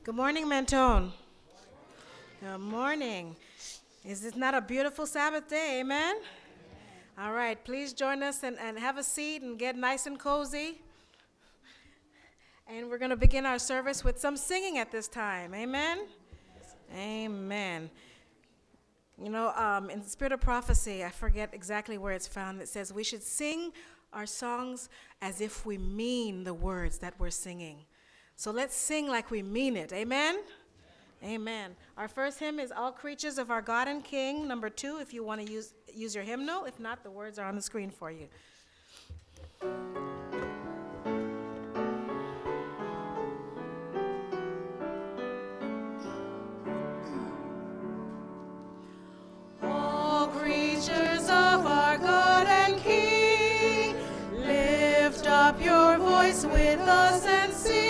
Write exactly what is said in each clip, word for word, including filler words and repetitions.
Good morning, Mentone. Good morning. Is this not a beautiful Sabbath day? Amen? All right, please join us and, and have a seat and get nice and cozy. And we're going to begin our service with some singing at this time. Amen? Amen. You know, um, in the Spirit of Prophecy, I forget exactly where it's found, it says we should sing our songs as if we mean the words that we're singing. So let's sing like we mean it. Amen? Amen. Our first hymn is All Creatures of Our God and King. Number two, if you want to use, use your hymnal. If not, the words are on the screen for you. All creatures of our God and King, lift up your voice with us and sing.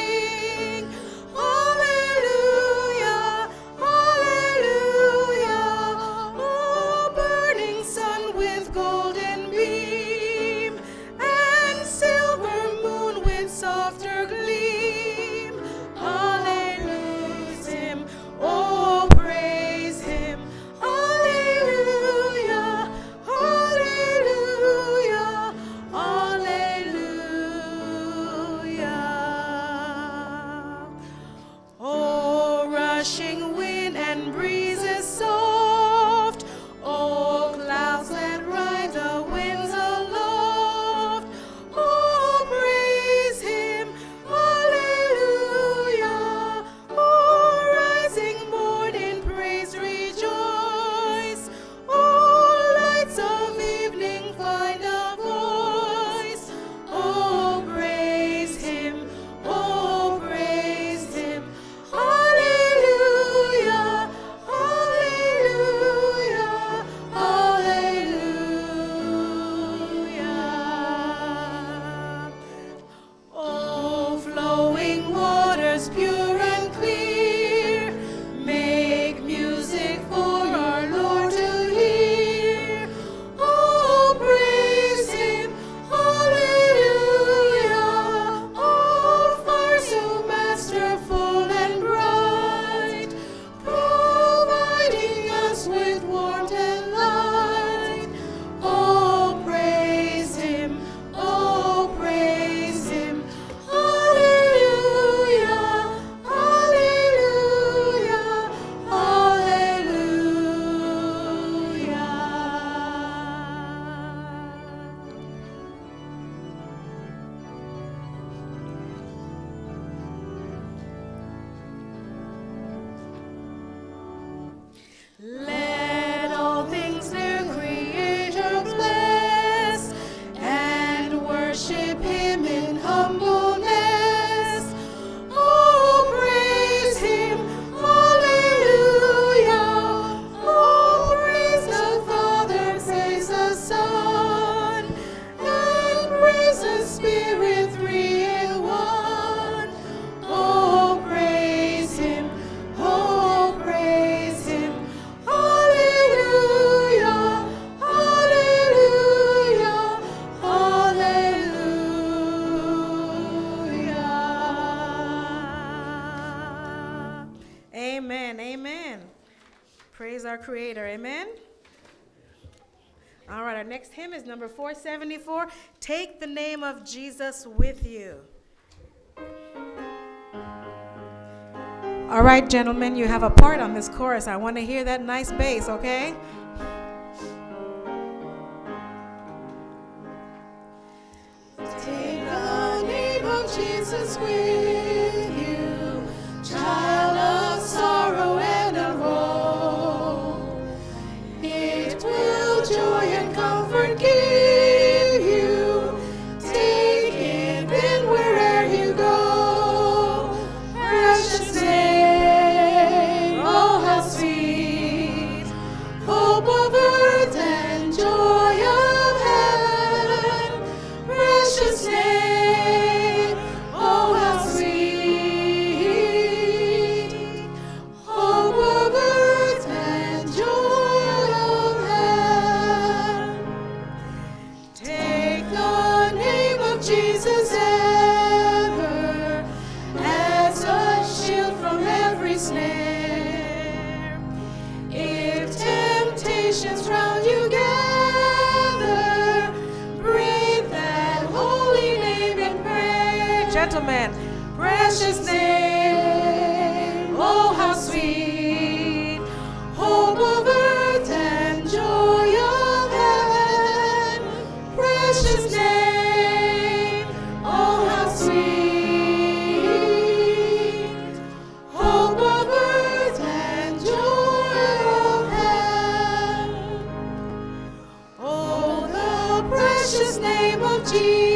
Hallelujah, hallelujah. Oh, burning sun with golden beam and silver moon with softer gleam. Hallelujah, him, oh, praise him. Hallelujah, hallelujah, hallelujah. Oh, rushing wind and breezes soft, oh, clouds that ride the winds aloft. Oh, praise him, hallelujah. Oh, rising morn in praise rejoice. Oh, lights of evening find a voice. Oh, praise him, oh, praise him. Hallelujah, hallelujah, hallelujah. Oh, flowing waters pure and clear, make music for our Lord to hear. Oh, praise him, hallelujah. Oh, far so masterful and bright, providing us with warmth and light. Oh, praise him, oh, praise him. Hallelujah, hallelujah, hallelujah. Let all things their Creator bless and worship him in humbleness. Oh, praise him, hallelujah. Oh, praise the Father, praise the Son, and praise the Spirit, three in one. Oh, praise him, oh, praise him. Hallelujah, hallelujah, hallelujah. Amen. Amen. Praise our Creator. Amen. All right, our next hymn is number four seventy-four. Take the name of Jesus with you. All right, gentlemen, you have a part on this chorus. I want to hear that nice bass, okay? Take the name of Jesus with you, child of sorrow and of woe. It will joy and comfort give you. Take it in where'er you go. Precious name, oh how sweet, hope of earth and joy of heaven. Precious name, oh how sweet, hope of earth and joy of heaven. gentlemen. Precious name, oh how sweet, hope of earth and joy of heaven. Precious name, oh how sweet, hope of earth and joy of heaven. Oh, the precious name of Jesus.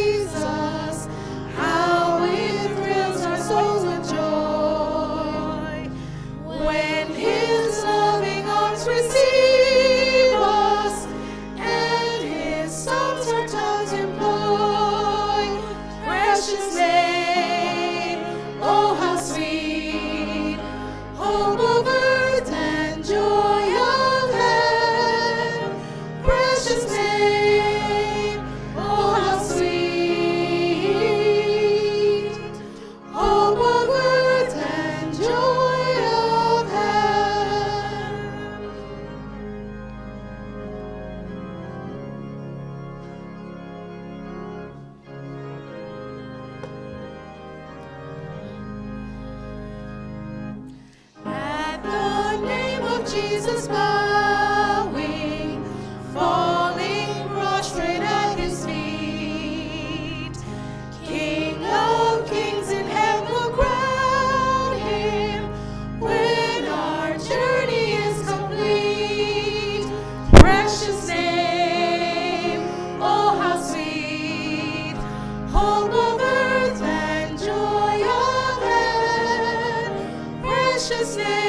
Jesus bowing, falling prostrate at his feet. King of kings in heaven will crown him when our journey is complete. Precious name, oh how sweet, hope of earth and joy of heaven. Precious name.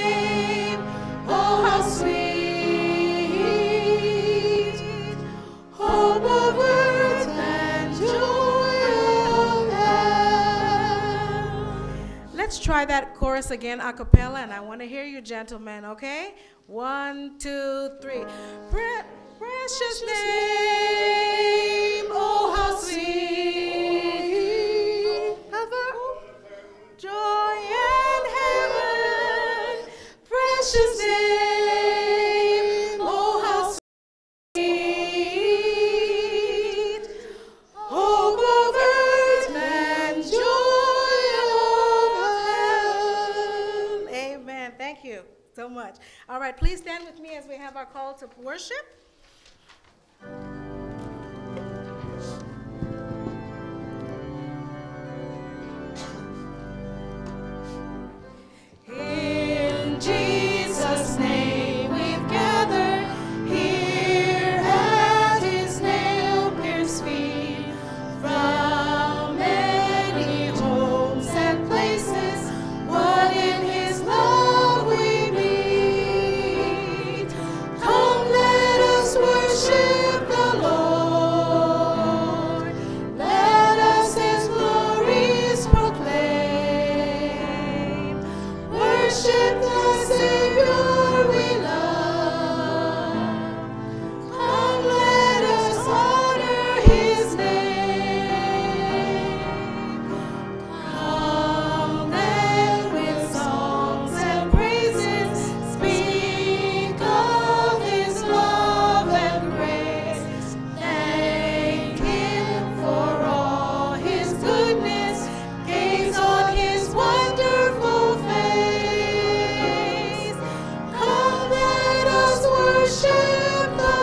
Let's try that chorus again a cappella, and I want to hear you, gentlemen, okay? One, two, three. Pre precious name, oh how sweet, of joy and heaven. Precious name, oh how sweet, hope of earth and joy of heaven. Amen. Thank you so much. All right, please stand with me as we have our call to worship. In Jesus' name we've gathered here at his nail-pierced feet, from many homes and places, what in his love we meet. Come, let us worship the Lord. Let us his glories proclaim. Worship the Savior we love. Come, let us honor his name. Come, then with songs and praises speak of his love and grace. Thank him for all his goodness. Gaze on his wonderful face. Come, let us worship the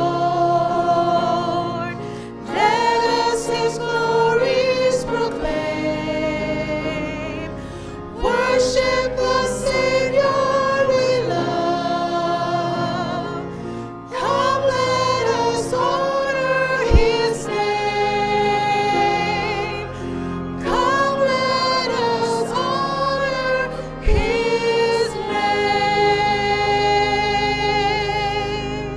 Lord. Let us his glories proclaim. Worship the Savior we love. Come, let us honor his name. Come, let us honor his name.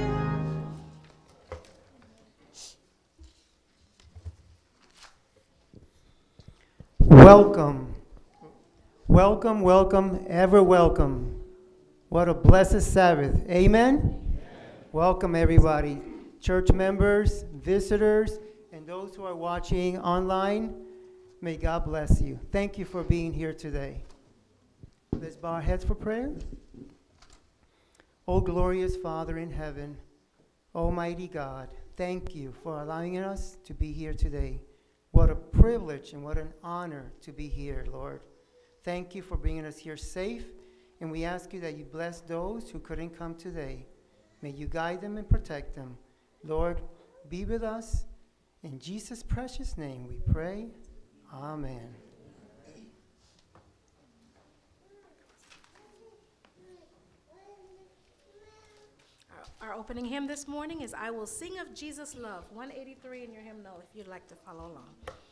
Welcome, welcome, welcome, ever welcome. What a blessed Sabbath. Amen? Amen. Welcome, everybody. Church members, visitors, and those who are watching online. May God bless you. Thank you for being here today. Let's bow our heads for prayer. O glorious Father in heaven, Almighty God, thank you for allowing us to be here today. What a privilege and what an honor to be here, Lord. Thank you for bringing us here safe, and we ask you that you bless those who couldn't come today. May you guide them and protect them. Lord, be with us. In Jesus' precious name we pray. Amen. Our, our opening hymn this morning is I Will Sing of Jesus' Love, one eighty-three in your hymnal if you'd like to follow along.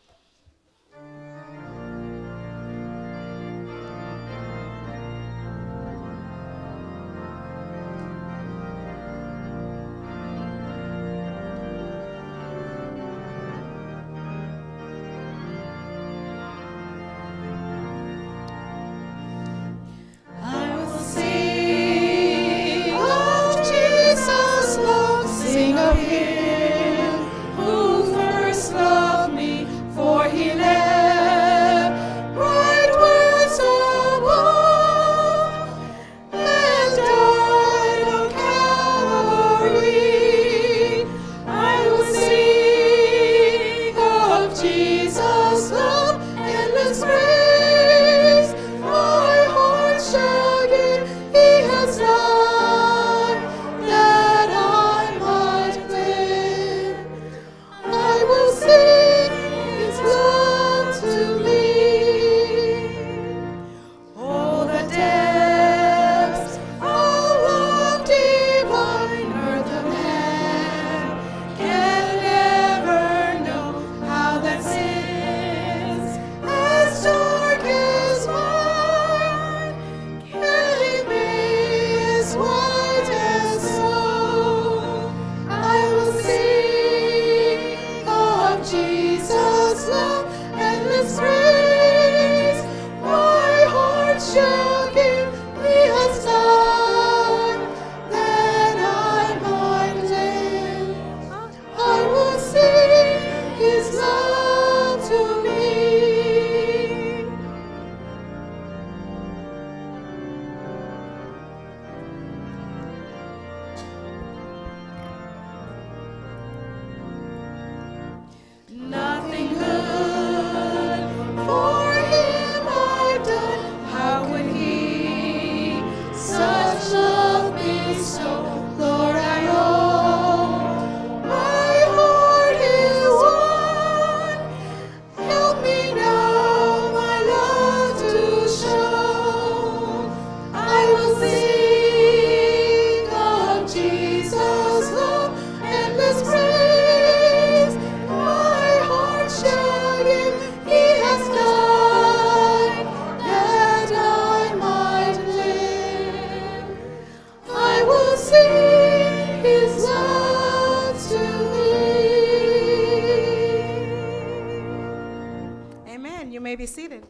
Be seated.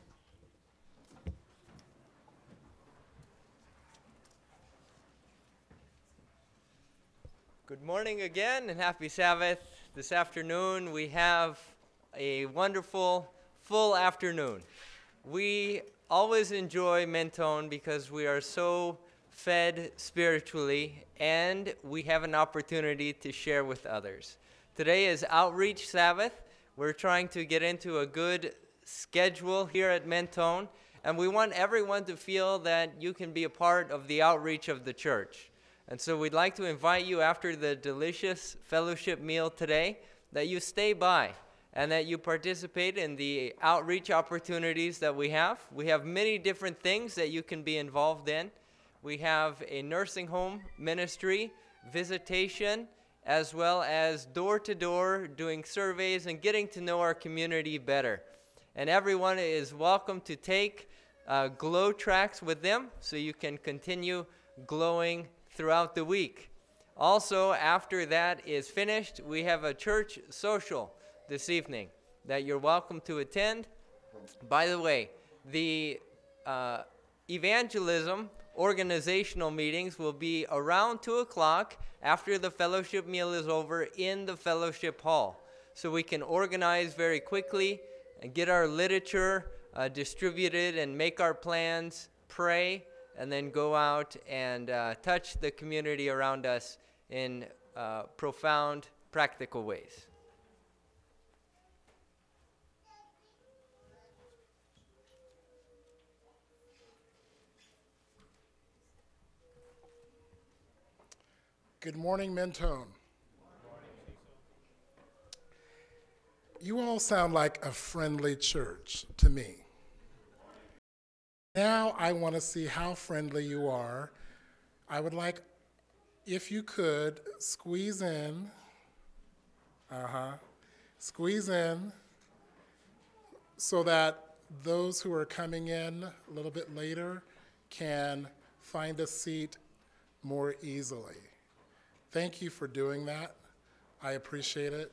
Good morning again and happy Sabbath. This afternoon we have a wonderful full afternoon. We always enjoy Mentone because we are so fed spiritually and we have an opportunity to share with others. Today is Outreach Sabbath. We're trying to get into a good schedule here at Mentone, and we want everyone to feel that you can be a part of the outreach of the church. And so we'd like to invite you after the delicious fellowship meal today that you stay by and that you participate in the outreach opportunities that we have. We have many different things that you can be involved in. We have a nursing home ministry, visitation, as well as door-to-door doing surveys and getting to know our community better. And everyone is welcome to take uh, glow tracks with them so you can continue glowing throughout the week. Also, after that is finished, we have a church social this evening that you're welcome to attend. By the way, the uh, evangelism organizational meetings will be around two o'clock after the fellowship meal is over in the fellowship hall. So we can organize very quickly and get our literature uh, distributed and make our plans, pray, and then go out and uh, touch the community around us in uh, profound, practical ways. Good morning, Mentone. You all sound like a friendly church to me. Now I want to see how friendly you are. I would like, if you could, squeeze in. Uh-huh. Squeeze in so that those who are coming in a little bit later can find a seat more easily. Thank you for doing that. I appreciate it.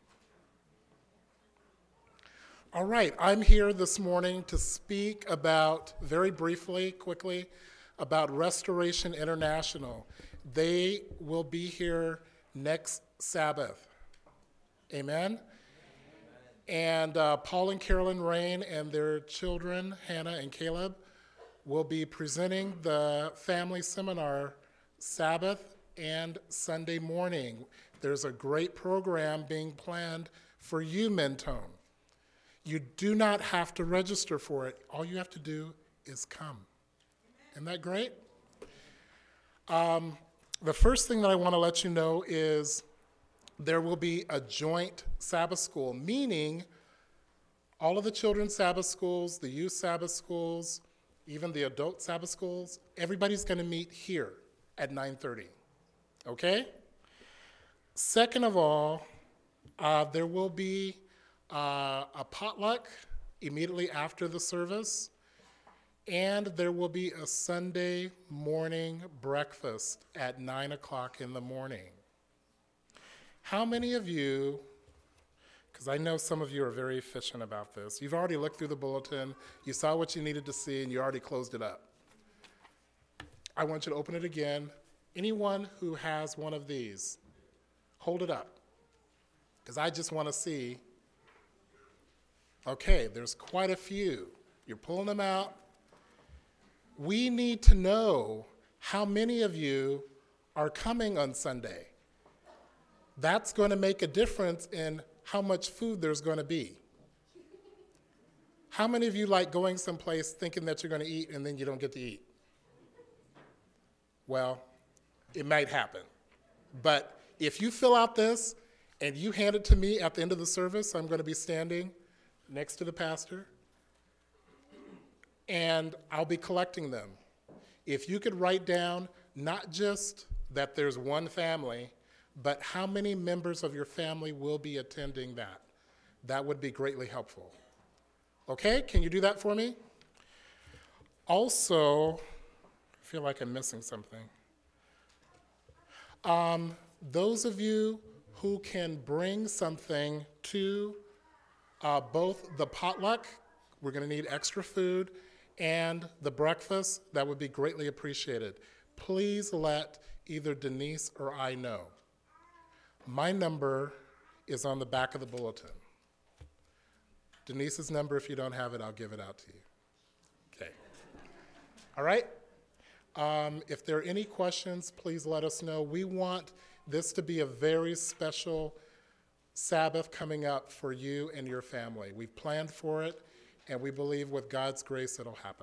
All right, I'm here this morning to speak about, very briefly, quickly, about Restoration International. They will be here next Sabbath. Amen? Amen. And uh, Paul and Carolyn Rain and their children, Hannah and Caleb, will be presenting the family seminar Sabbath and Sunday morning. There's a great program being planned for you, Mentone. You do not have to register for it. All you have to do is come. Isn't that great? Um, the first thing that I want to let you know is there will be a joint Sabbath school, meaning all of the children's Sabbath schools, the youth Sabbath schools, even the adult Sabbath schools, everybody's going to meet here at nine thirty. Okay? Second of all, uh, there will be uh, a potluck immediately after the service, and there will be a Sunday morning breakfast at nine o'clock in the morning. How many of you, because I know some of you are very efficient about this, you've already looked through the bulletin, you saw what you needed to see, and you already closed it up. I want you to open it again. Anyone who has one of these, hold it up, because I just want to see. Okay, there's quite a few. You're pulling them out. We need to know how many of you are coming on Sunday. That's going to make a difference in how much food there's going to be. How many of you like going someplace thinking that you're going to eat and then you don't get to eat? Well, it might happen. But if you fill out this and you hand it to me at the end of the service, I'm going to be standing next to the pastor, and I'll be collecting them. If you could write down not just that there's one family, but how many members of your family will be attending that, that would be greatly helpful. Okay, can you do that for me? Also, I feel like I'm missing something. Um, those of you who can bring something to uh, both the potluck, we're going to need extra food, and the breakfast, that would be greatly appreciated. Please let either Denise or I know. My number is on the back of the bulletin. Denise's number, if you don't have it, I'll give it out to you. Okay. All right? Um, if there are any questions, please let us know. We want this to be a very special Sabbath coming up for you and your family. We've planned for it, and we believe with God's grace it'll happen.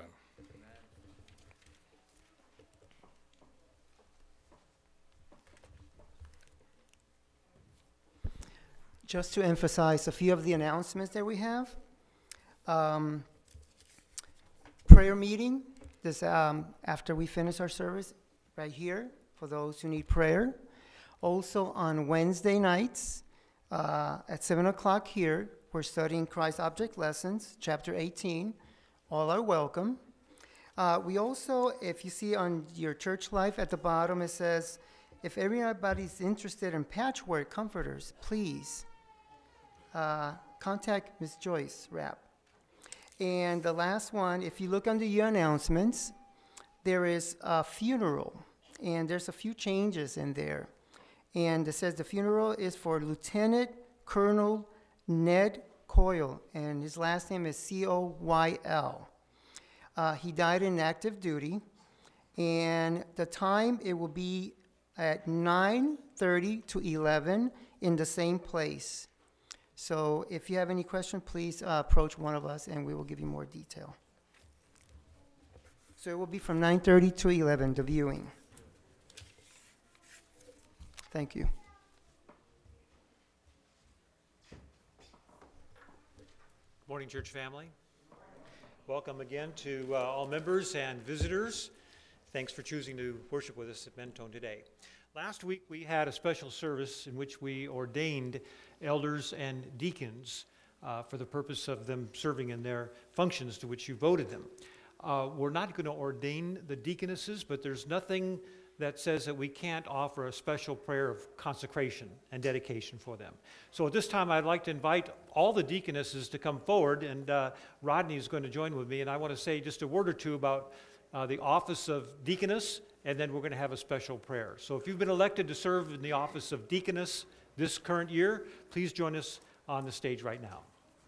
Just to emphasize a few of the announcements that we have. Um, prayer meeting, this um, after we finish our service, right here, for those who need prayer. Also on Wednesday nights uh, at seven o'clock here, we're studying Christ Object Lessons, chapter eighteen. All are welcome. Uh, we also, if you see on your church life at the bottom, it says, if everybody's interested in patchwork comforters, please uh, contact Miz Joyce Rapp. And the last one, if you look under your announcements, there is a funeral, and there's a few changes in there. And it says the funeral is for Lieutenant Colonel Ned Coyle, and his last name is C O Y L. Uh, he died in active duty, and the time, it will be at nine thirty to eleven in the same place. So if you have any question, please uh, approach one of us, and we will give you more detail. So it will be from nine thirty to eleven, the viewing. Thank you. Morning, church family. Welcome again to uh, all members and visitors. Thanks for choosing to worship with us at Mentone today. Last week we had a special service in which we ordained elders and deacons uh, for the purpose of them serving in their functions to which you voted them. Uh, we're not going to ordain the deaconesses, but there's nothing that says that we can't offer a special prayer of consecration and dedication for them. So at this time, I'd like to invite all the deaconesses to come forward, and uh, Rodney is going to join with me, and I want to say just a word or two about uh, the office of deaconess, and then we're going to have a special prayer. So if you've been elected to serve in the office of deaconess this current year, please join us on the stage right now.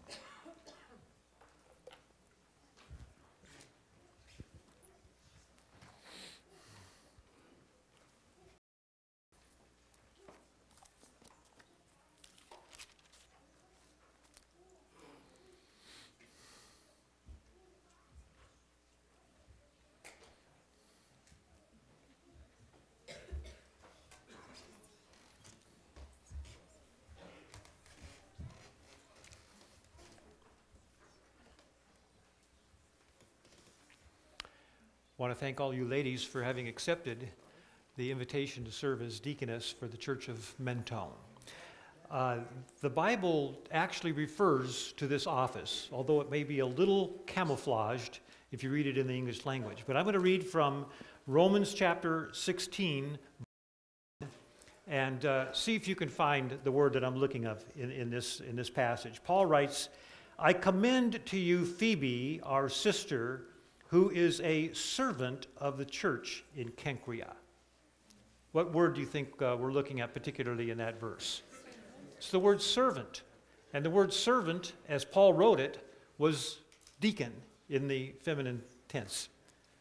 I want to thank all you ladies for having accepted the invitation to serve as deaconess for the Church of Mentone. Uh, the Bible actually refers to this office, although it may be a little camouflaged if you read it in the English language. But I'm going to read from Romans chapter sixteen and uh, see if you can find the word that I'm looking of in, in, this, in this passage. Paul writes, "I commend to you Phoebe, our sister, who is a servant of the church in Cenchrea." What word do you think uh, we're looking at particularly in that verse? It's the word servant. And the word servant, as Paul wrote it, was deacon in the feminine tense.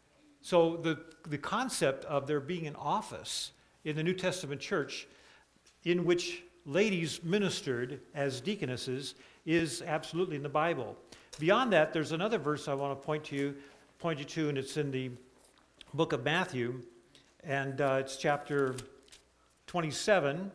So the, the concept of there being an office in the New Testament church in which ladies ministered as deaconesses is absolutely in the Bible. Beyond that, there's another verse I want to point to you point you to, and it's in the book of Matthew, and uh, it's chapter twenty-seven,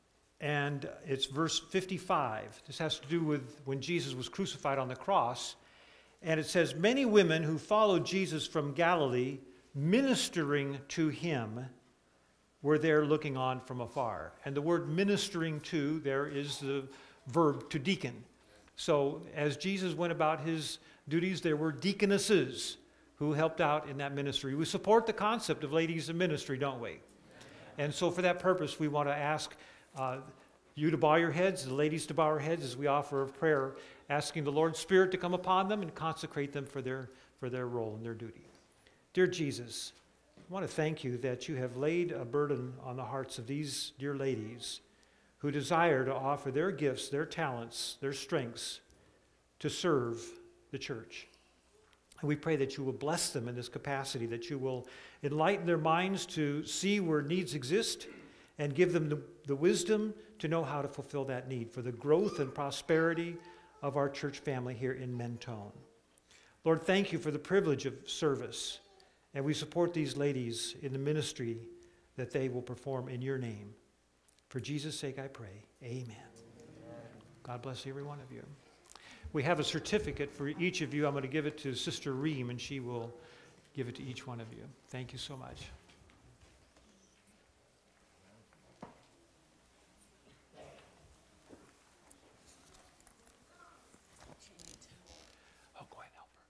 and it's verse fifty-five. This has to do with when Jesus was crucified on the cross, and it says, "Many women who followed Jesus from Galilee, ministering to him, were there looking on from afar." And the word ministering to there is the verb to deacon. So as Jesus went about his duties, there were deaconesses who helped out in that ministry. We support the concept of ladies in ministry, don't we? And so for that purpose, we want to ask uh, you to bow your heads, the ladies to bow our heads as we offer a prayer, asking the Lord's Spirit to come upon them and consecrate them for their, for their role and their duty. Dear Jesus, I want to thank you that you have laid a burden on the hearts of these dear ladies who desire to offer their gifts, their talents, their strengths to serve the church. And we pray that you will bless them in this capacity, that you will enlighten their minds to see where needs exist and give them the, the wisdom to know how to fulfill that need for the growth and prosperity of our church family here in Mentone. Lord, thank you for the privilege of service, and we support these ladies in the ministry that they will perform in your name. For Jesus' sake I pray, amen. God bless every one of you. We have a certificate for each of you. I'm going to give it to Sister Reem, and she will give it to each one of you. Thank you so much. Oh, go ahead and help her.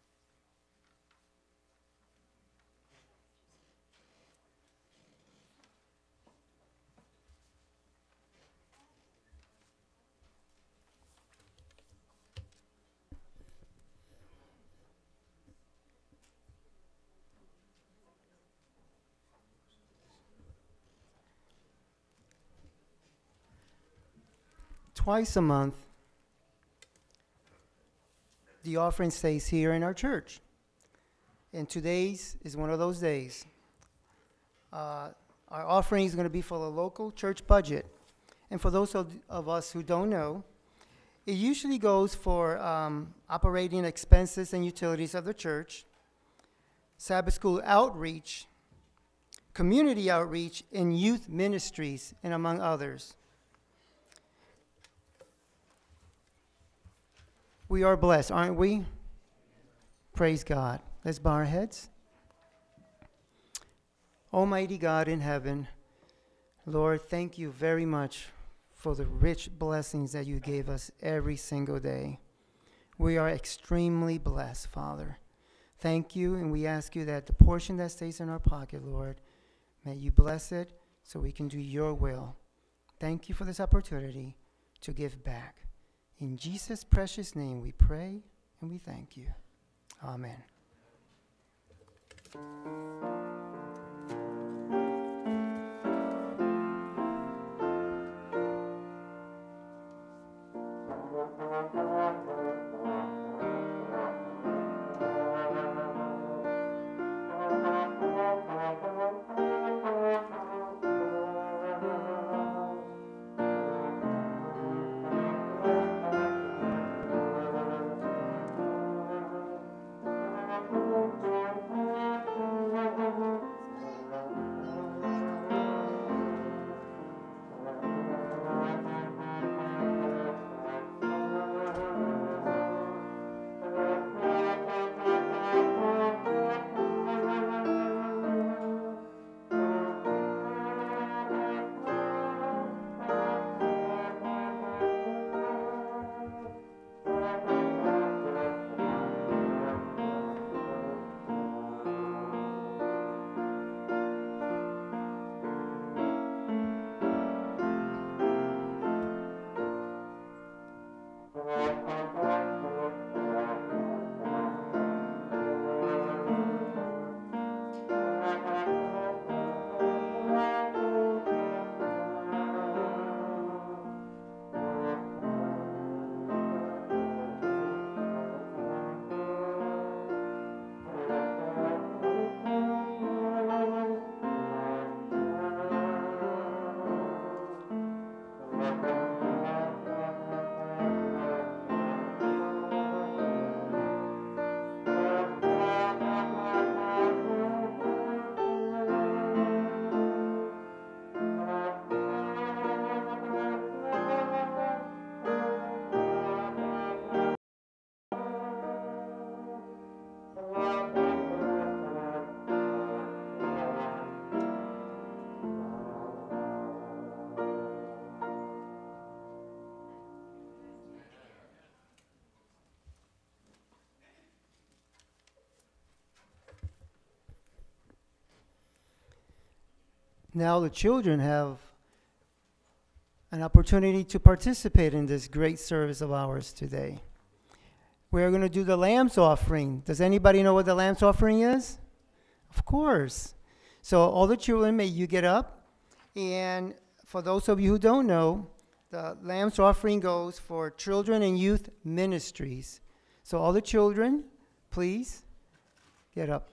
Twice a month, the offering stays here in our church. And today's is one of those days. Uh, our offering is going to be for the local church budget. And for those of, of us who don't know, it usually goes for um, operating expenses and utilities of the church, Sabbath school outreach, community outreach, and youth ministries, and among others. We are blessed, aren't we? Praise God. Let's bow our heads. Almighty God in heaven, Lord, thank you very much for the rich blessings that you gave us every single day. We are extremely blessed, Father. Thank you, and we ask you that the portion that stays in our pocket, Lord, may you bless it so we can do your will. Thank you for this opportunity to give back. In Jesus' precious name we pray and we thank you. Amen. Now the children have an opportunity to participate in this great service of ours today. We're going to do the Lamb's Offering. Does anybody know what the Lamb's Offering is? Of course. So all the children, may you get up. And for those of you who don't know, the Lamb's Offering goes for children and youth ministries. So all the children, please get up.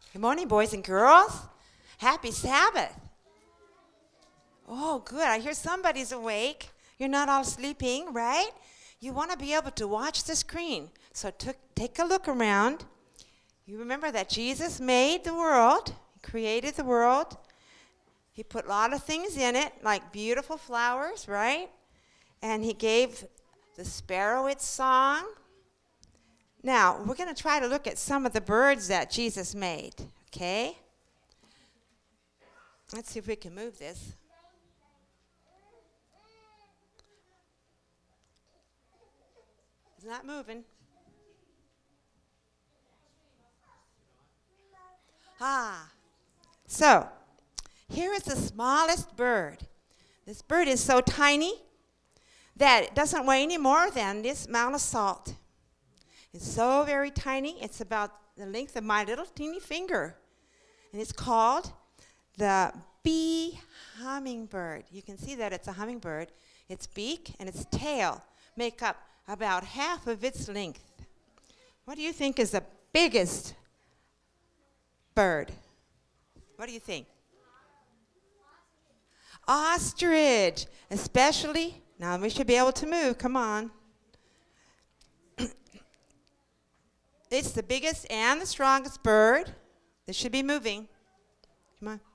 Good morning, boys and girls. Happy Sabbath. Oh, good. I hear somebody's awake. You're not all sleeping, right? You want to be able to watch the screen. So took, take a look around. You remember that Jesus made the world. He created the world. He put a lot of things in it, like beautiful flowers, right? And he gave the sparrow its song. Now, we're going to try to look at some of the birds that Jesus made, okay? Let's see if we can move this. It's not moving. Ah, so here is the smallest bird. This bird is so tiny that it doesn't weigh any more than this amount of salt. It's so very tiny. It's about the length of my little teeny finger. And it's called the bee hummingbird. You can see that it's a hummingbird. Its beak and its tail make up about half of its length. What do you think is the biggest bird? What do you think? Ostrich, especially. Now we should be able to move. Come on. It's the biggest and the strongest bird. This should be moving. Come on.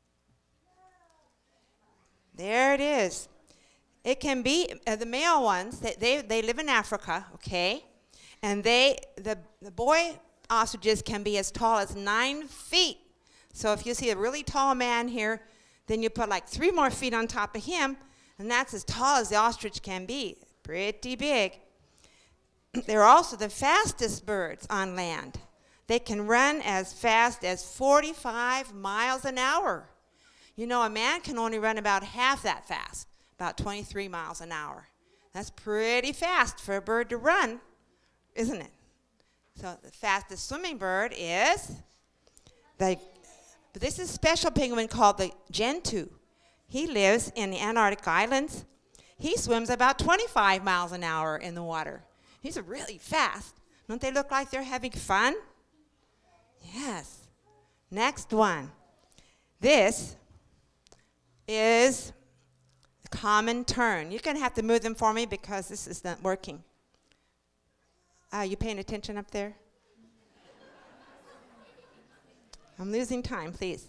There it is. It can be, uh, the male ones, they, they, they live in Africa, okay? And they, the, the boy ostriches can be as tall as nine feet. So if you see a really tall man here, then you put like three more feet on top of him, and that's as tall as the ostrich can be. Pretty big. They're also the fastest birds on land. They can run as fast as forty-five miles an hour. You know, a man can only run about half that fast, about twenty-three miles an hour. That's pretty fast for a bird to run, isn't it? So the fastest swimming bird is the, but this is a special penguin called the gentoo. He lives in the Antarctic Islands. He swims about twenty-five miles an hour in the water. He's really fast. Don't they look like they're having fun? Yes. Next one. This is the common tern. You're going to have to move them for me because this is not working. Are you paying attention up there? I'm losing time, please.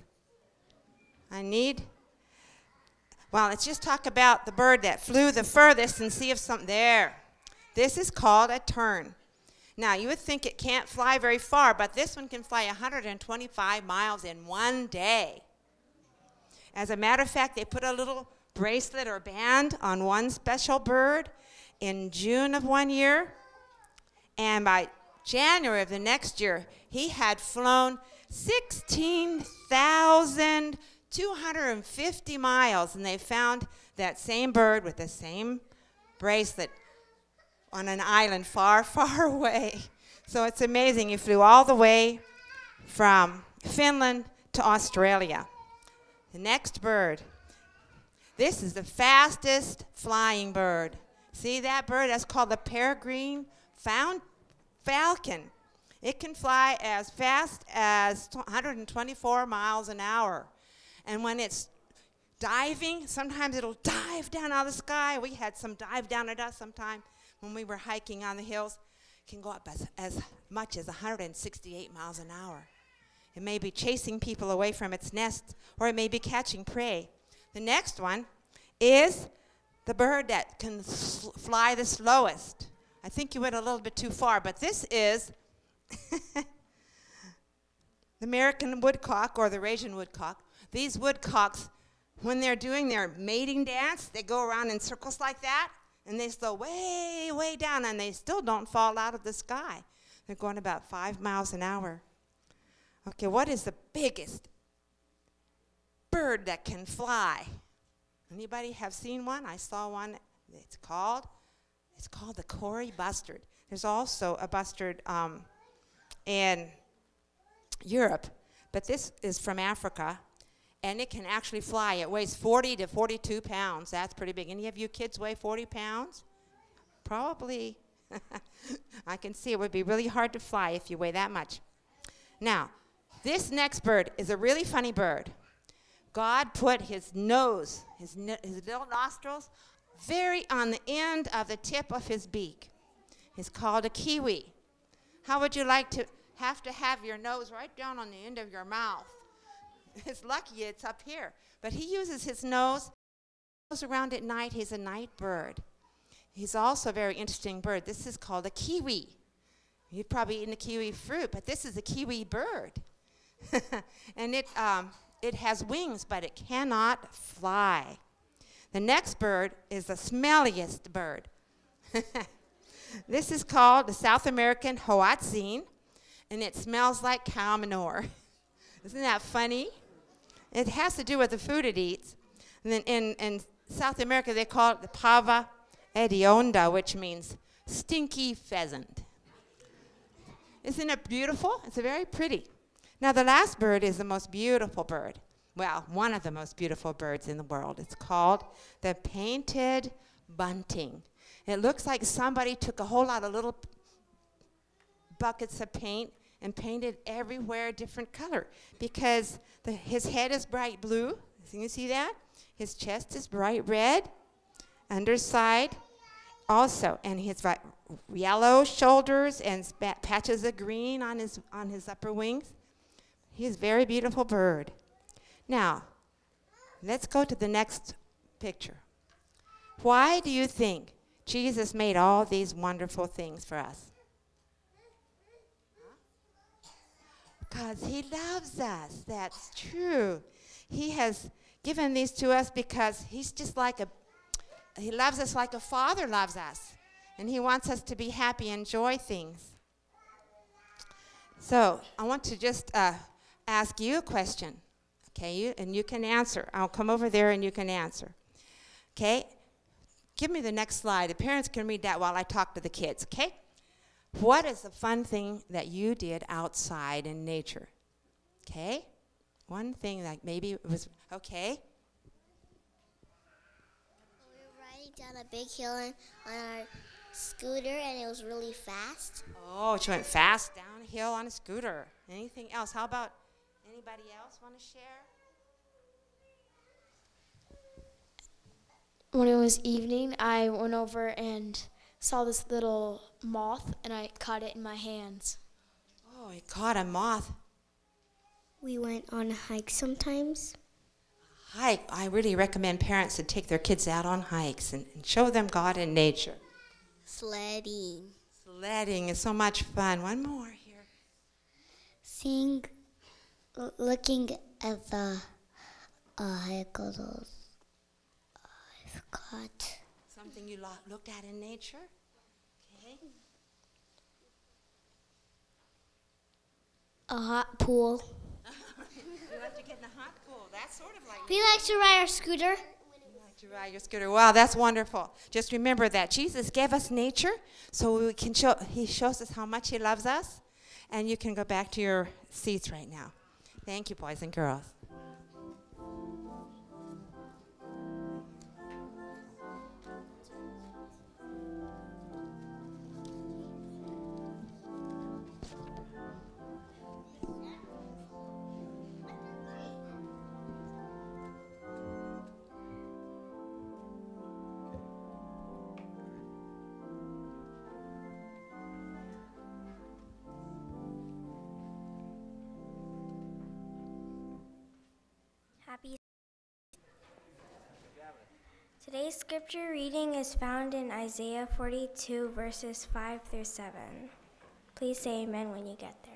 I need, well, let's just talk about the bird that flew the furthest and see if something, there. This is called a tern. Now, you would think it can't fly very far, but this one can fly one hundred twenty-five miles in one day. As a matter of fact, they put a little bracelet or band on one special bird in June of one year, and by January of the next year, he had flown sixteen thousand two hundred fifty miles, and they found that same bird with the same bracelet on an island far, far away. So it's amazing. He flew all the way from Finland to Australia. The next bird. This is the fastest flying bird. See that bird? That's called the peregrine falcon. It can fly as fast as one hundred twenty-four miles an hour. And when it's diving, sometimes it'll dive down out of the sky. We had some dive down at us sometime when we were hiking on the hills. It can go up as, as much as one hundred sixty-eight miles an hour. It may be chasing people away from its nest, or it may be catching prey. The next one is the bird that can fly the slowest. I think you went a little bit too far, but this is the American woodcock or the Eurasian woodcock. These woodcocks, when they're doing their mating dance, they go around in circles like that, and they slow way, way down, and they still don't fall out of the sky. They're going about five miles an hour. Okay, what is the biggest bird that can fly? Anybody have seen one? I saw one. It's called, it's called the Kori bustard. There's also a bustard um, in Europe, but this is from Africa, and it can actually fly. It weighs forty to forty-two pounds. That's pretty big. Any of you kids weigh forty pounds? Probably. I can see it would be really hard to fly if you weigh that much. Now, This next bird is a really funny bird. God put his nose, his, no- his little nostrils, very on the end of the tip of his beak. It's called a kiwi. How would you like to have to have your nose right down on the end of your mouth? It's lucky it's up here. But he uses his nose, goes around at night. He's a night bird. He's also a very interesting bird. This is called a kiwi. You've probably eaten a kiwi fruit, but this is a kiwi bird. And it, um, it has wings, but it cannot fly. The next bird is the smelliest bird. This is called the South American hoatzin, and it smells like cow manure. Isn't that funny? It has to do with the food it eats. And then in, in South America, they call it the pava hedionda, which means stinky pheasant. Isn't it beautiful? It's very pretty. Now, the last bird is the most beautiful bird. Well, one of the most beautiful birds in the world. It's called the painted bunting. It looks like somebody took a whole lot of little p- buckets of paint and painted everywhere a different color because the, his head is bright blue. Can you see that? His chest is bright red, underside also, and his vi- yellow shoulders and spa- patches of green on his, on his upper wings. He's a very beautiful bird. Now, let's go to the next picture. Why do you think Jesus made all these wonderful things for us? Because he loves us. That's true. He has given these to us because he's just like a, he loves us like a father loves us. And he wants us to be happy and enjoy things. So I want to just uh, ask you a question. Okay, you, and you can answer. I'll come over there and you can answer. Okay? Give me the next slide. The parents can read that while I talk to the kids, okay? What is the fun thing that you did outside in nature? Okay? One thing that maybe it was, okay? We were riding down a big hill on, on our scooter, and it was really fast. Oh, she went fast downhill on a scooter. Anything else? How about anybody else want to share? When it was evening, I went over and saw this little moth, and I caught it in my hands. Oh, you caught a moth. We went on hikes sometimes. Hike. I really recommend parents to take their kids out on hikes and, and show them God and nature. Sledding. Sledding is so much fun. One more here. Seeing, l- looking at the, uh, how you call those? I forgot. Something you lo- looked at in nature? Okay. A hot pool. You like to get in the hot pool. That's sort of like We like to ride our scooter. you like to ride your scooter. Wow, that's wonderful. Just remember that Jesus gave us nature so we can show, he shows us how much he loves us. And you can go back to your seats right now. Thank you, boys and girls. Happy. Today's scripture reading is found in Isaiah forty-two, verses five through seven. Please say amen when you get there.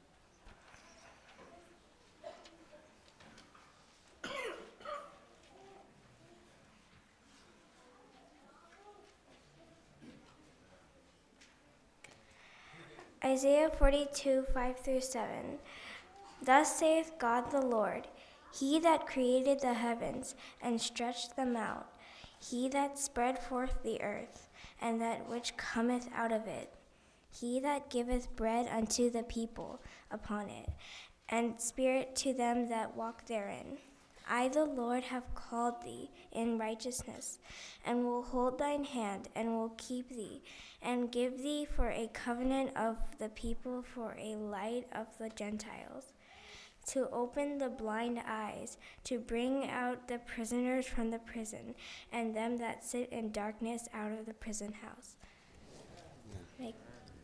Isaiah forty-two, five through seven. Thus saith God the Lord, He that created the heavens and stretched them out, He that spread forth the earth, and that which cometh out of it, He that giveth bread unto the people upon it, and spirit to them that walk therein. I, the Lord, have called thee in righteousness, and will hold thine hand, and will keep thee, and give thee for a covenant of the people, for a light of the Gentiles, to open the blind eyes, to bring out the prisoners from the prison, and them that sit in darkness out of the prison house. Make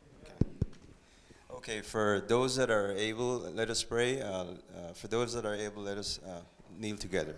Okay, for those that are able, let us pray. Uh, uh, for those that are able, let us uh, kneel together.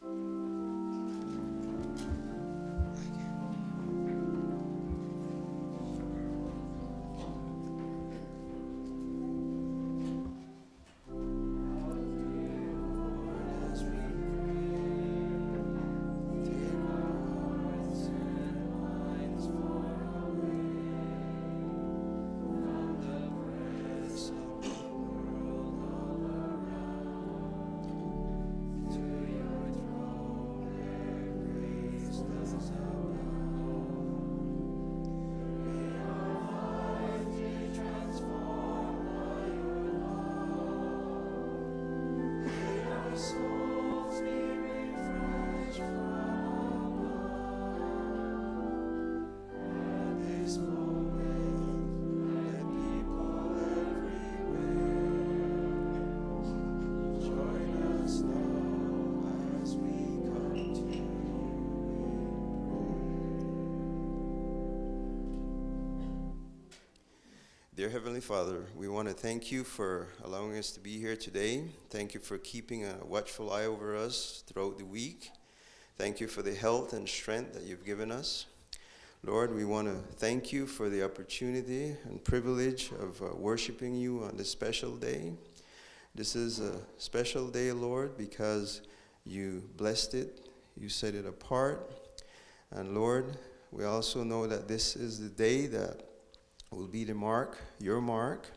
Dear Heavenly Father, we want to thank you for allowing us to be here today. Thank you for keeping a watchful eye over us throughout the week. Thank you for the health and strength that you've given us. Lord, we want to thank you for the opportunity and privilege of uh, worshiping you on this special day. This is a special day, Lord, because you blessed it, you set it apart. And Lord, we also know that this is the day that will be the mark, your mark.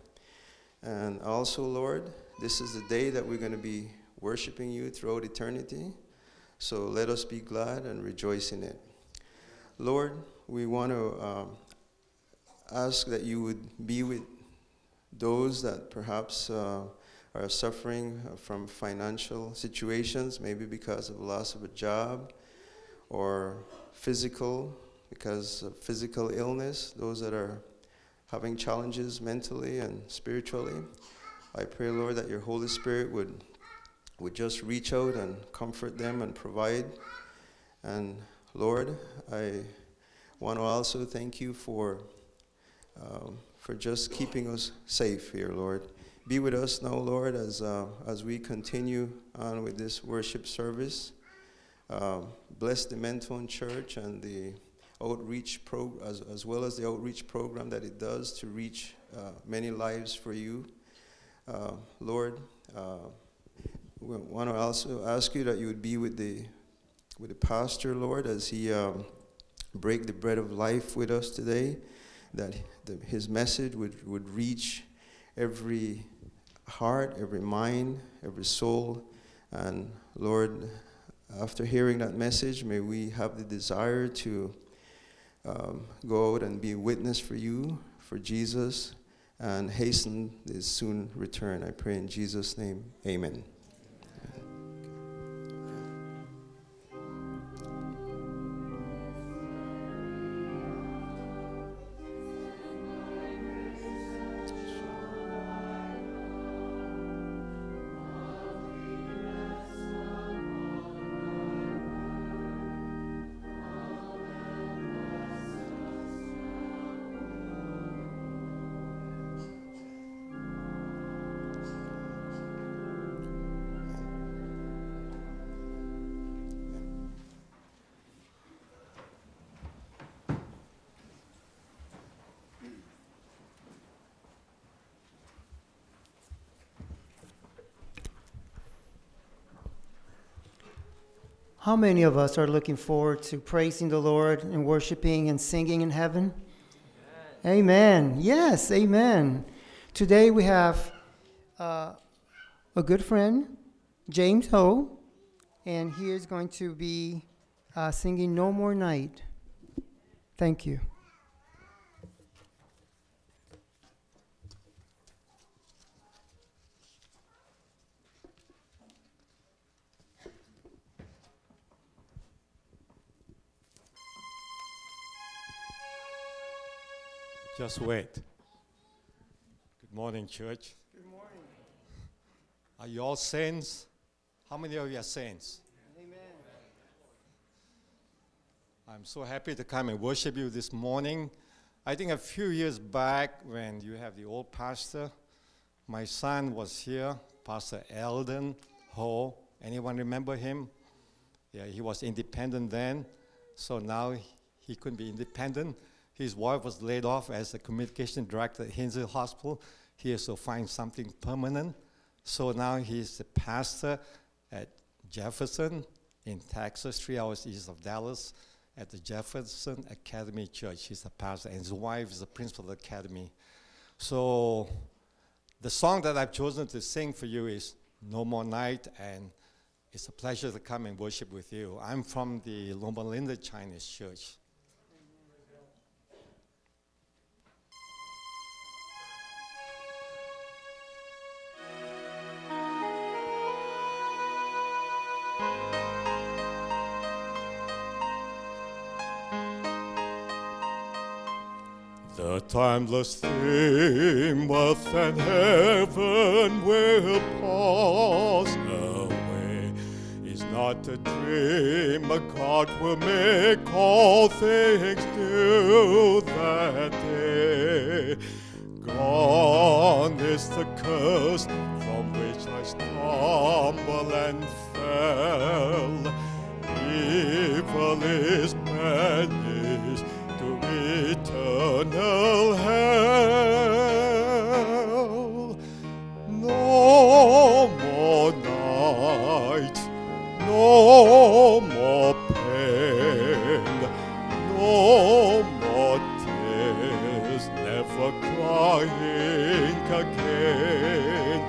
And also, Lord, this is the day that we're going to be worshiping you throughout eternity. So let us be glad and rejoice in it. Lord, we want to um, ask that you would be with those that perhaps uh, are suffering from financial situations, maybe because of loss of a job or physical, because of physical illness, those that are having challenges mentally and spiritually. I pray, Lord, that your Holy Spirit would, would just reach out and comfort them and provide. And Lord, I want to also thank you for, um, for just keeping us safe here, Lord. Be with us now, Lord, as, uh, as we continue on with this worship service. Um, bless the Mentone Church and the outreach pro as, as well as the outreach program that it does to reach uh, many lives for you. Uh, Lord, uh, we want to also ask you that you would be with the with the pastor, Lord, as he um, break the bread of life with us today, that the, his message would, would reach every heart, every mind, every soul. And Lord, after hearing that message, may we have the desire to Um, go out and be a witness for you, for Jesus, and hasten his soon return. I pray in Jesus' name, amen. How many of us are looking forward to praising the Lord and worshiping and singing in heaven? Amen. Amen. Yes, amen. Today we have uh, a good friend, James Ho, and he is going to be uh, singing No More Night. Thank you. Just wait. Good morning, church. Good morning. Are you all saints? How many of you are saints? Amen. I'm so happy to come and worship you this morning. I think a few years back when you have the old pastor, my son was here, Pastor Eldon Ho. Anyone remember him? Yeah, he was independent then, so now he couldn't be independent. His wife was laid off as a communication director at Hinsdale Hospital. He has to find something permanent. So now he's the pastor at Jefferson in Texas, three hours east of Dallas, at the Jefferson Academy Church. He's a pastor, and his wife is the principal of the academy. So the song that I've chosen to sing for you is No More Night, and it's a pleasure to come and worship with you. I'm from the Loma Linda Chinese Church. The timeless theme, earth and heaven will pass away. It's not a dream, a God will make all things new that day. Gone is the curse from which I stumbled and fell. Evil is banished to eternal hell. No more night, no more pain, no more tears, never crying again.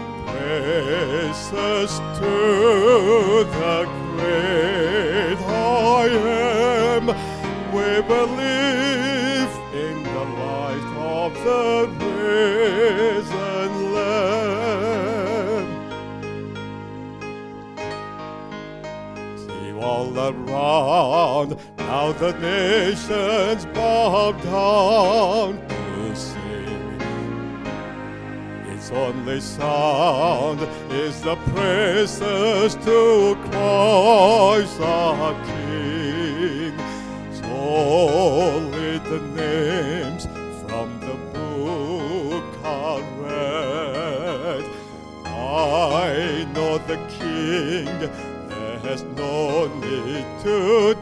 Praises to the great I am. We believe in the light of the risen Lamb. See all around, now the nations bow down to sing. Its only sound is the praises to Christ our King. Only the names from the book are read. I know the King, there has no need to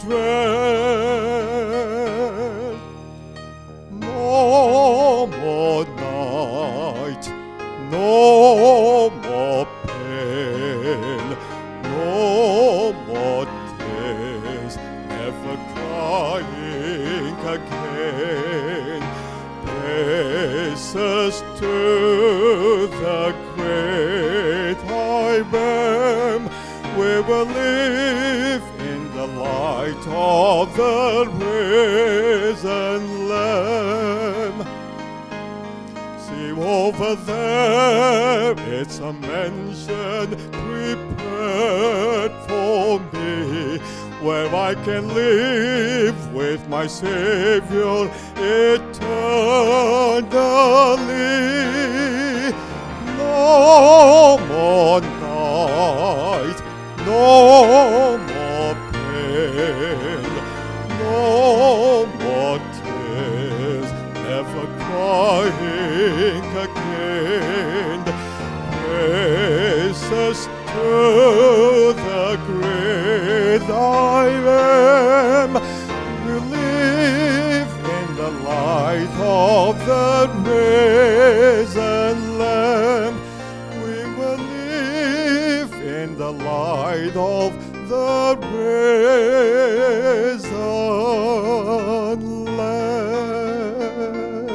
dread. No more night, no more pain, no more tears, never crying again. Praises to the great I am. We will live in the light of the risen Lamb. See over there, it's a mansion prepared for me, where I can live with my Savior eternally. No more night, no more pain, no more tears, never crying again. Praises to the great I am. We live in the light of the risen Lamb. We will live in the light of the risen Lamb.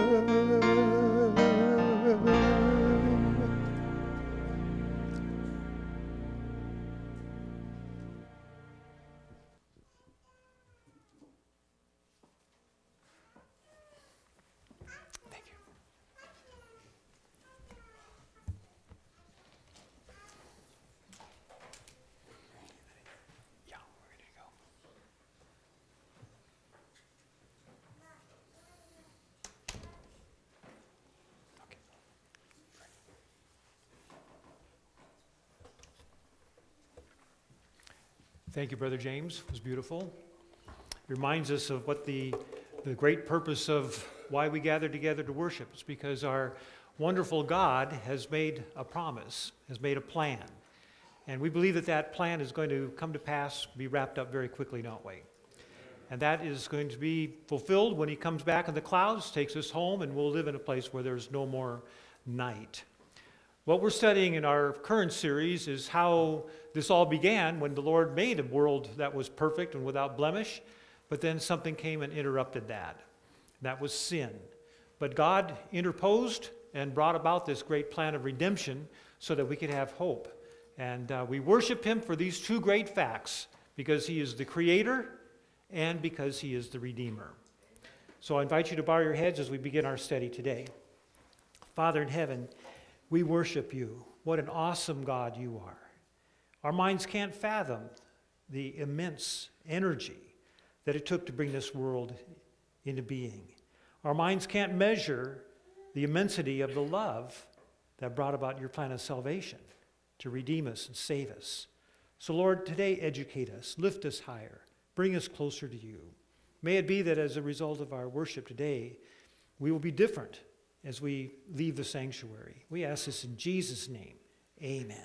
Thank you, Brother James. It was beautiful. It reminds us of what the, the great purpose of why we gather together to worship. It's because our wonderful God has made a promise, has made a plan. And we believe that that plan is going to come to pass, be wrapped up very quickly, don't we? And that is going to be fulfilled when he comes back in the clouds, takes us home, and we'll live in a place where there's no more night. What we're studying in our current series is how this all began when the Lord made a world that was perfect and without blemish, but then something came and interrupted that. That was sin. But God interposed and brought about this great plan of redemption so that we could have hope. And uh, we worship him for these two great facts, because he is the creator and because he is the redeemer. So I invite you to bow your heads as we begin our study today. Father in heaven, we worship you. What an awesome God you are. Our minds can't fathom the immense energy that it took to bring this world into being. Our minds can't measure the immensity of the love that brought about your plan of salvation to redeem us and save us. So Lord, today educate us, lift us higher, bring us closer to you. May it be that as a result of our worship today, we will be different as we leave the sanctuary. We ask this in Jesus' name. Amen.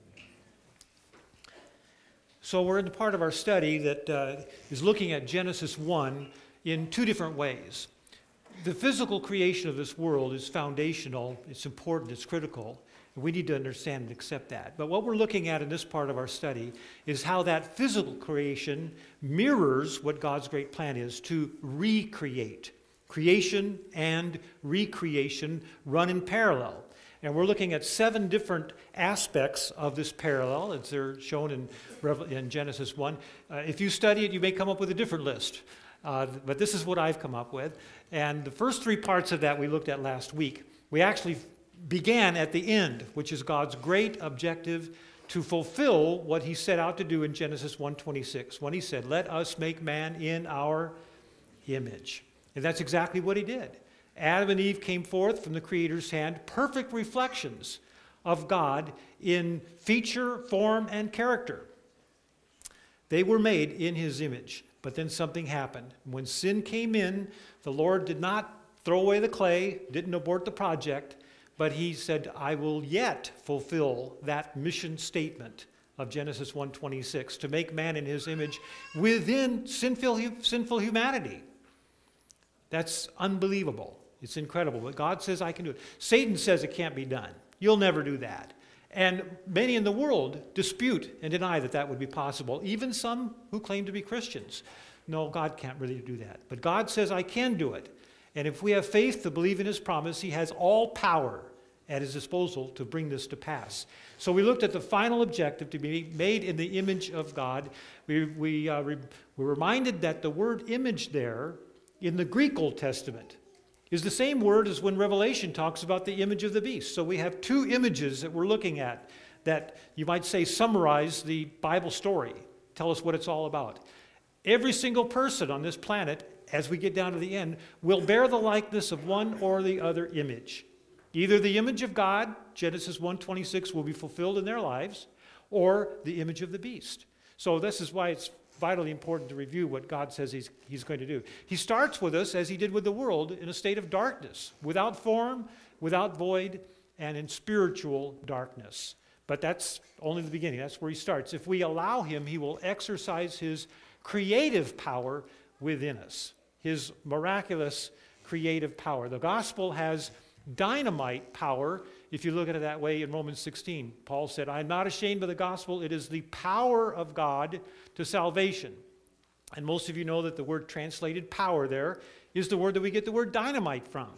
So we're in the part of our study that uh, is looking at Genesis one in two different ways. The physical creation of this world is foundational, it's important, it's critical, and we need to understand and accept that. But what we're looking at in this part of our study is how that physical creation mirrors what God's great plan is to recreate. Creation and recreation run in parallel. And we're looking at seven different aspects of this parallel, as they're shown in, in Genesis one. Uh, if you study it, you may come up with a different list. Uh, but this is what I've come up with. And the first three parts of that we looked at last week. We actually began at the end, which is God's great objective to fulfill what he set out to do in Genesis one twenty-six, when he said, "Let us make man in our image." And that's exactly what he did. Adam and Eve came forth from the Creator's hand, perfect reflections of God in feature, form, and character. They were made in his image, but then something happened. When sin came in, the Lord did not throw away the clay, didn't abort the project, but he said, "I will yet fulfill that mission statement of Genesis one twenty-six, to make man in his image within sinful, sinful humanity." That's unbelievable. It's incredible. But God says, I can do it. Satan says it can't be done. You'll never do that. And many in the world dispute and deny that that would be possible. Even some who claim to be Christians. No, God can't really do that. But God says, I can do it. And if we have faith to believe in his promise, he has all power at his disposal to bring this to pass. So we looked at the final objective, to be made in the image of God. We, we uh, re- were reminded that the word image there in the Greek Old Testament is the same word as when Revelation talks about the image of the beast. So we have two images that we're looking at that you might say summarize the Bible story, tell us what it's all about. Every single person on this planet, as we get down to the end, will bear the likeness of one or the other image. Either the image of God, Genesis one twenty-six, will be fulfilled in their lives, or the image of the beast. So this is why it's vitally important to review what God says he's, he's going to do. He starts with us, as he did with the world, in a state of darkness, without form, without void, and in spiritual darkness. But that's only the beginning. That's where he starts. If we allow him, he will exercise his creative power within us, his miraculous creative power. The gospel has dynamite power. If you look at it that way in Romans sixteen, Paul said, "I'm not ashamed of the gospel. It is the power of God to salvation." And most of you know that the word translated power there is the word that we get the word dynamite from.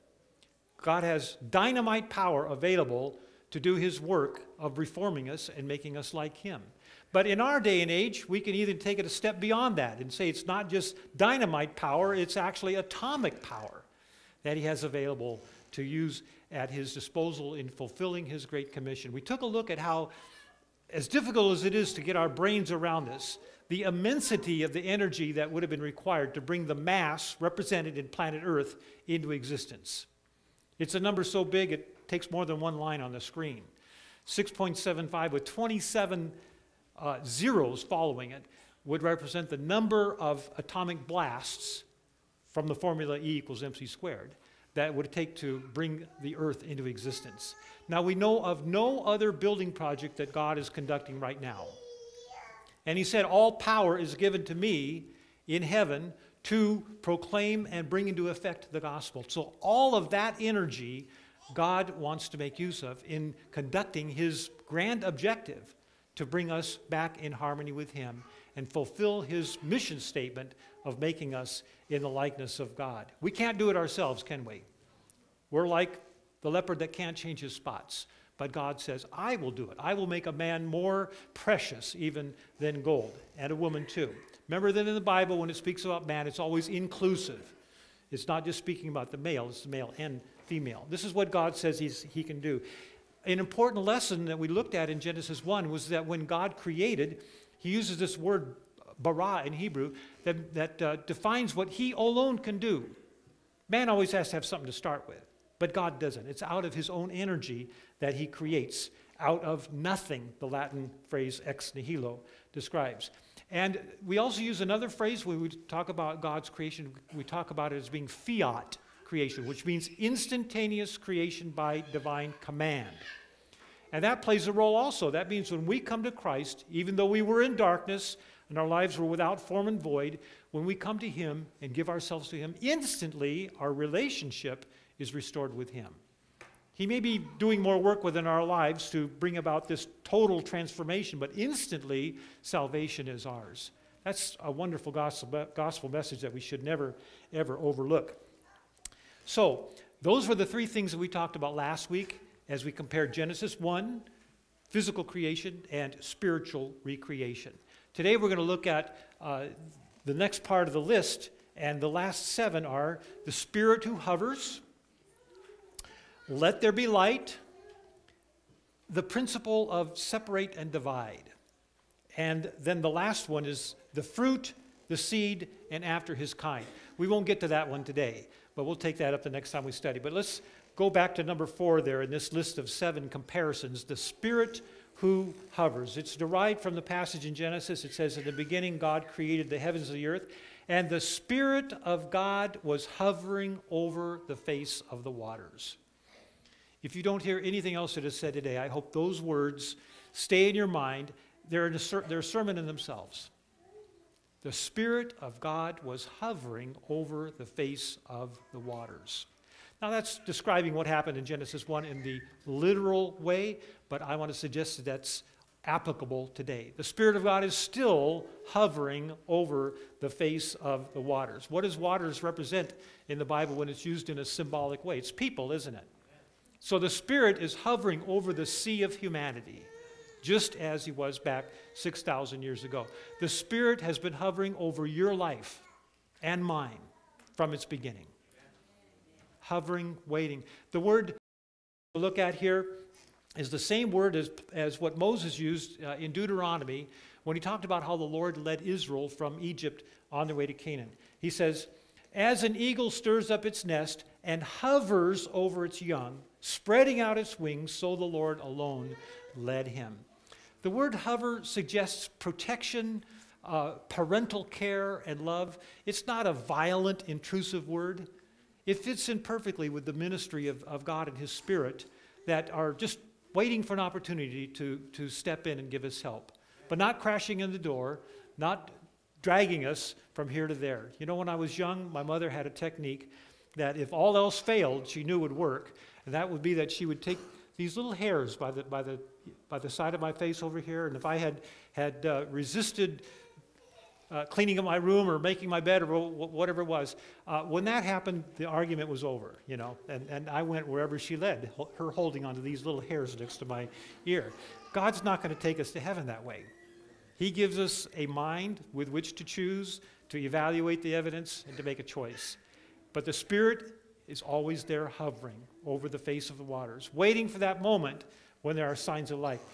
God has dynamite power available to do his work of reforming us and making us like him. But in our day and age, we can even take it a step beyond that and say it's not just dynamite power, it's actually atomic power that he has available to use at his disposal in fulfilling his great commission. We took a look at how, as difficult as it is to get our brains around this, the immensity of the energy that would have been required to bring the mass represented in planet Earth into existence. It's a number so big it takes more than one line on the screen. six point seven five with twenty-seven uh, zeros following it would represent the number of atomic blasts from the formula E equals mc squared that it would take to bring the earth into existence. Now, we know of no other building project that God is conducting right now. And he said, all power is given to me in heaven to proclaim and bring into effect the gospel. So all of that energy God wants to make use of in conducting his grand objective to bring us back in harmony with him and fulfill his mission statement of making us in the likeness of God. We can't do it ourselves, can we? We're like the leopard that can't change his spots. But God says, I will do it. I will make a man more precious even than gold, and a woman too. Remember that in the Bible, when it speaks about man, it's always inclusive. It's not just speaking about the male, it's the male and female. This is what God says he's, he can do. An important lesson that we looked at in Genesis one was that when God created, he uses this word bara in Hebrew that, that uh, defines what he alone can do. Man always has to have something to start with, but God doesn't. It's out of his own energy that he creates. Out of nothing, the Latin phrase ex nihilo describes. And we also use another phrase when we talk about God's creation. We talk about it as being fiat creation, which means instantaneous creation by divine command. And that plays a role also. That means when we come to Christ, even though we were in darkness and our lives were without form and void, when we come to him and give ourselves to him, instantly our relationship is restored with him. He may be doing more work within our lives to bring about this total transformation, but instantly salvation is ours. That's a wonderful gospel, gospel message that we should never, ever overlook. So, those were the three things that we talked about last week as we compared Genesis one, physical creation, and spiritual recreation. Today we're going to look at uh, the next part of the list, and the last seven are the Spirit who hovers, let there be light, the principle of separate and divide. And then the last one is the fruit, the seed, and after his kind. We won't get to that one today, but we'll take that up the next time we study. But let's go back to number four there in this list of seven comparisons, the Spirit who hovers. It's derived from the passage in Genesis. It says, in the beginning, God created the heavens and the earth, and the Spirit of God was hovering over the face of the waters. If you don't hear anything else that is said today, I hope those words stay in your mind. They're, in a, they're a sermon in themselves. The Spirit of God was hovering over the face of the waters. Now that's describing what happened in Genesis one in the literal way, but I want to suggest that that's applicable today. The Spirit of God is still hovering over the face of the waters. What does waters represent in the Bible when it's used in a symbolic way? It's people, isn't it? So the Spirit is hovering over the sea of humanity, just as he was back six thousand years ago. The Spirit has been hovering over your life and mine from its beginning. Hovering, waiting. The word we look at here is the same word as, as what Moses used uh, in Deuteronomy when he talked about how the Lord led Israel from Egypt on their way to Canaan. He says, as an eagle stirs up its nest and hovers over its young, spreading out its wings, so the Lord alone led him. The word hover suggests protection, uh, parental care, and love. It's not a violent, intrusive word. It fits in perfectly with the ministry of, of God and his Spirit that are just waiting for an opportunity to, to step in and give us help, but not crashing in the door, not dragging us from here to there. You know, when I was young, my mother had a technique that if all else failed, she knew would work, and that would be that she would take these little hairs by the, by the, by the side of my face over here, and if I had, had uh, resisted uh, cleaning up my room or making my bed or whatever it was, uh, when that happened, the argument was over, you know, and, and I went wherever she led, her holding onto these little hairs next to my ear. God's not going to take us to heaven that way. He gives us a mind with which to choose, to evaluate the evidence, and to make a choice. But the Spirit is always there hovering over the face of the waters, waiting for that moment when there are signs of life.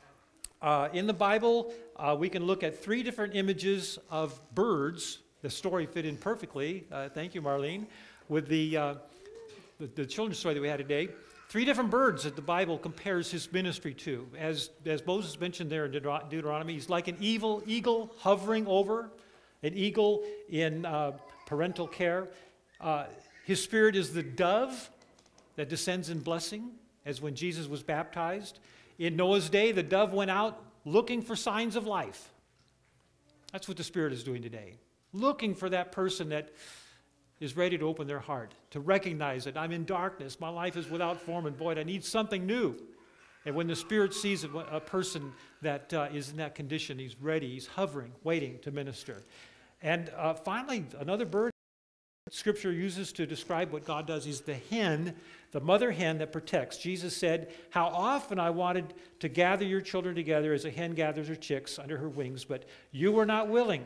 Uh, in the Bible, uh, we can look at three different images of birds. The story fit in perfectly, uh, thank you, Marlene, with the, uh, the, the children's story that we had today. Three different birds that the Bible compares his ministry to. As, as Moses mentioned there in Deut- Deuteronomy, he's like an evil eagle hovering over, an eagle in uh, parental care. Uh, his spirit is the dove that descends in blessing, as when Jesus was baptized. In Noah's day, the dove went out looking for signs of life. That's what the Spirit is doing today. Looking for that person that is ready to open their heart, to recognize that I'm in darkness, my life is without form and void, I need something new. And when the Spirit sees a, a person that uh, is in that condition, he's ready, he's hovering, waiting to minister. And uh, finally, another bird Scripture uses to describe what God does is the hen, the mother hen that protects. Jesus said, how often I wanted to gather your children together as a hen gathers her chicks under her wings, but you were not willing.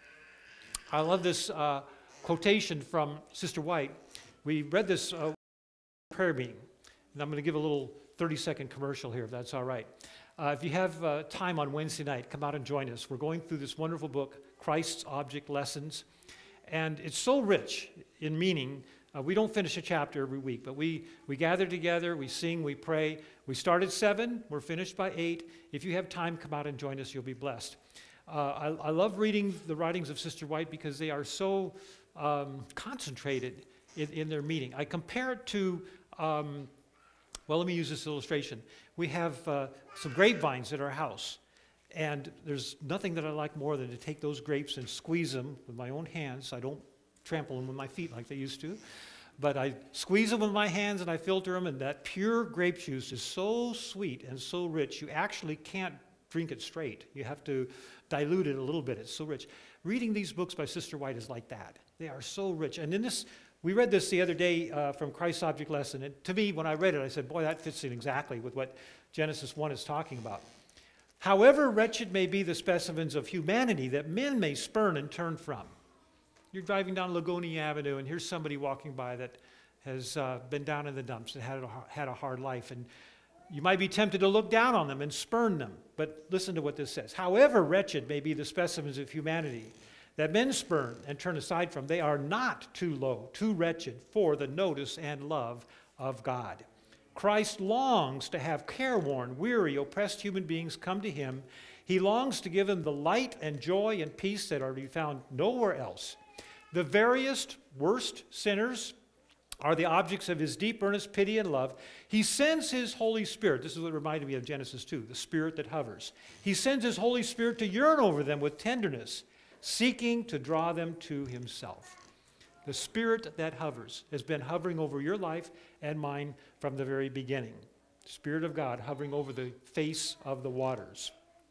I love this uh, quotation from Sister White. We read this uh, prayer meeting, and I'm going to give a little thirty-second commercial here, if that's all right. Uh, if you have uh, time on Wednesday night, come out and join us. We're going through this wonderful book, Christ's Object Lessons, and it's so rich in meaning. Uh, we don't finish a chapter every week, but we, we gather together, we sing, we pray. We start at seven, we're finished by eight. If you have time, come out and join us, you'll be blessed. Uh, I, I love reading the writings of Sister White because they are so um, concentrated in, in their meaning. I compare it to, um, well, let me use this illustration. We have uh, some grapevines at our house, and there's nothing that I like more than to take those grapes and squeeze them with my own hands. I don't trample them with my feet like they used to, but I squeeze them with my hands and I filter them, and that pure grape juice is so sweet and so rich, you actually can't drink it straight. You have to dilute it a little bit. It's so rich. Reading these books by Sister White is like that. They are so rich. And in this, we read this the other day uh, from Christ's Object Lesson, and to me, when I read it, I said, boy, that fits in exactly with what Genesis one is talking about. However wretched may be the specimens of humanity that men may spurn and turn from. You're driving down Lagonia Avenue, and here's somebody walking by that has uh, been down in the dumps and had a, had a hard life, and you might be tempted to look down on them and spurn them. But listen to what this says. However wretched may be the specimens of humanity that men spurn and turn aside from, they are not too low, too wretched for the notice and love of God. Christ longs to have careworn, weary, oppressed human beings come to him. He longs to give them the light and joy and peace that are to be found nowhere else. The veriest, worst sinners are the objects of his deep, earnest pity and love. He sends his Holy Spirit. This is what reminded me of Genesis two, the Spirit that hovers. He sends his Holy Spirit to yearn over them with tenderness, seeking to draw them to himself. The Spirit that hovers has been hovering over your life and mine from the very beginning. The Spirit of God hovering over the face of the waters.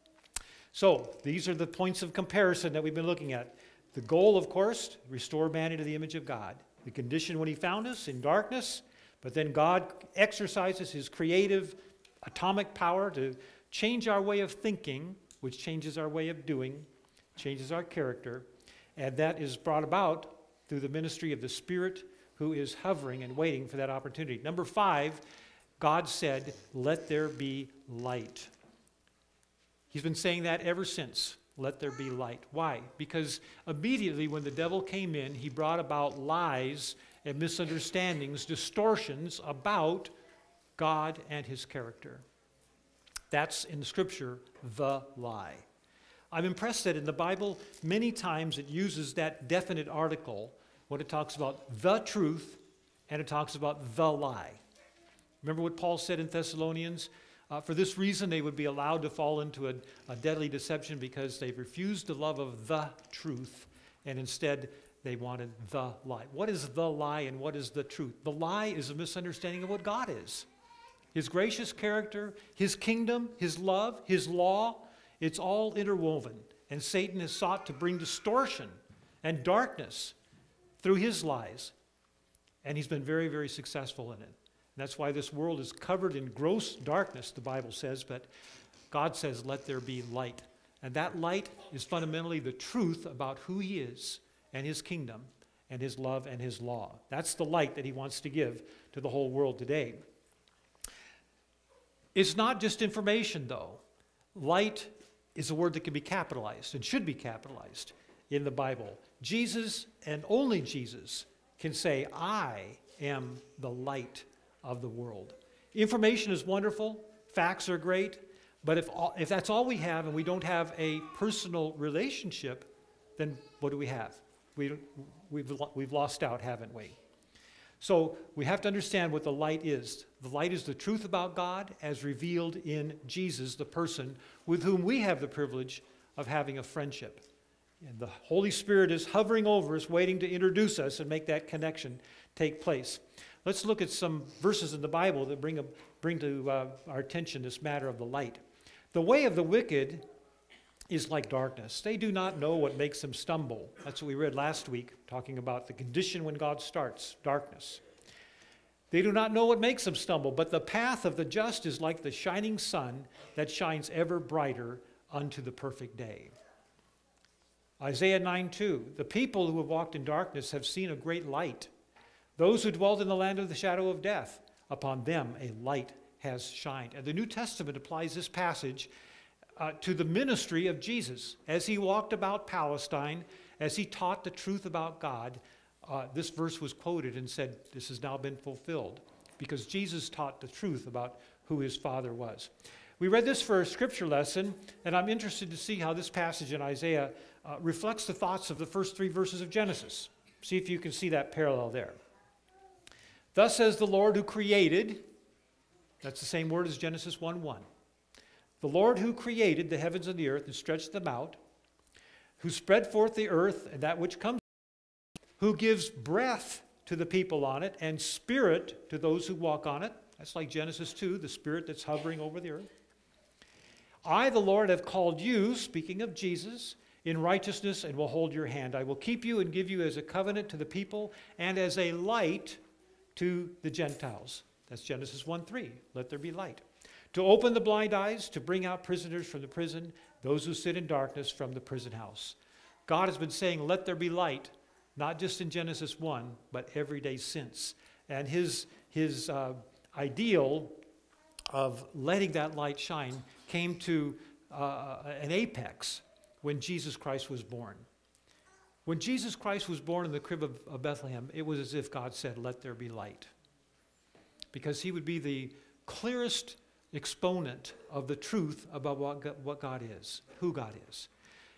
So these are the points of comparison that we've been looking at. The goal, of course, restore man into the image of God. The condition when he found us in darkness, but then God exercises his creative atomic power to change our way of thinking, which changes our way of doing, changes our character, and that is brought about through the ministry of the Spirit who is hovering and waiting for that opportunity. Number five, God said, let there be light. He's been saying that ever since. Let there be light. Why? Because immediately when the devil came in, he brought about lies and misunderstandings, distortions about God and his character. That's in the Scripture, the lie. I'm impressed that in the Bible, many times it uses that definite article when it talks about the truth and it talks about the lie. Remember what Paul said in Thessalonians? Uh, for this reason, they would be allowed to fall into a, a deadly deception because they refused the love of the truth, and instead they wanted the lie. What is the lie and what is the truth? The lie is a misunderstanding of what God is. His gracious character, his kingdom, his love, his law, it's all interwoven. And Satan has sought to bring distortion and darkness through his lies. And he's been very, very successful in it. And that's why this world is covered in gross darkness, the Bible says, but God says, let there be light. And that light is fundamentally the truth about who he is and his kingdom and his love and his law. That's the light that he wants to give to the whole world today. It's not just information, though. Light is a word that can be capitalized and should be capitalized in the Bible. Jesus and only Jesus can say, I am the light of the world. Information is wonderful, facts are great, but if, all, if that's all we have and we don't have a personal relationship, then what do we have? We, we've, we've lost out, haven't we? So we have to understand what the light is. The light is the truth about God as revealed in Jesus, the person with whom we have the privilege of having a friendship. And the Holy Spirit is hovering over us, waiting to introduce us and make that connection take place. Let's look at some verses in the Bible that bring, a, bring to uh, our attention this matter of the light. The way of the wicked is like darkness. They do not know what makes them stumble. That's what we read last week, talking about the condition when God starts, darkness. They do not know what makes them stumble, but the path of the just is like the shining sun that shines ever brighter unto the perfect day. Isaiah nine two, the people who have walked in darkness have seen a great light. Those who dwelt in the land of the shadow of death, upon them a light has shined. And the New Testament applies this passage uh, to the ministry of Jesus. As he walked about Palestine, as he taught the truth about God, uh, this verse was quoted and said, this has now been fulfilled, because Jesus taught the truth about who his Father was. We read this for a scripture lesson, and I'm interested to see how this passage in Isaiah uh, reflects the thoughts of the first three verses of Genesis. See if you can see that parallel there. Thus says the Lord who created, that's the same word as Genesis one one. The Lord who created the heavens and the earth and stretched them out, who spread forth the earth and that which comes, who gives breath to the people on it and spirit to those who walk on it. That's like Genesis two, the spirit that's hovering over the earth. I, the Lord, have called you, speaking of Jesus, in righteousness and will hold your hand. I will keep you and give you as a covenant to the people and as a light to the Gentiles. That's Genesis one three. Let there be light. To open the blind eyes, to bring out prisoners from the prison, those who sit in darkness from the prison house. God has been saying, let there be light, not just in Genesis one, but every day since. And his, his uh, ideal of letting that light shine came to uh, an apex when Jesus Christ was born. When Jesus Christ was born in the crib of, of Bethlehem, it was as if God said, let there be light. Because he would be the clearest exponent of the truth about what God, what God is, who God is.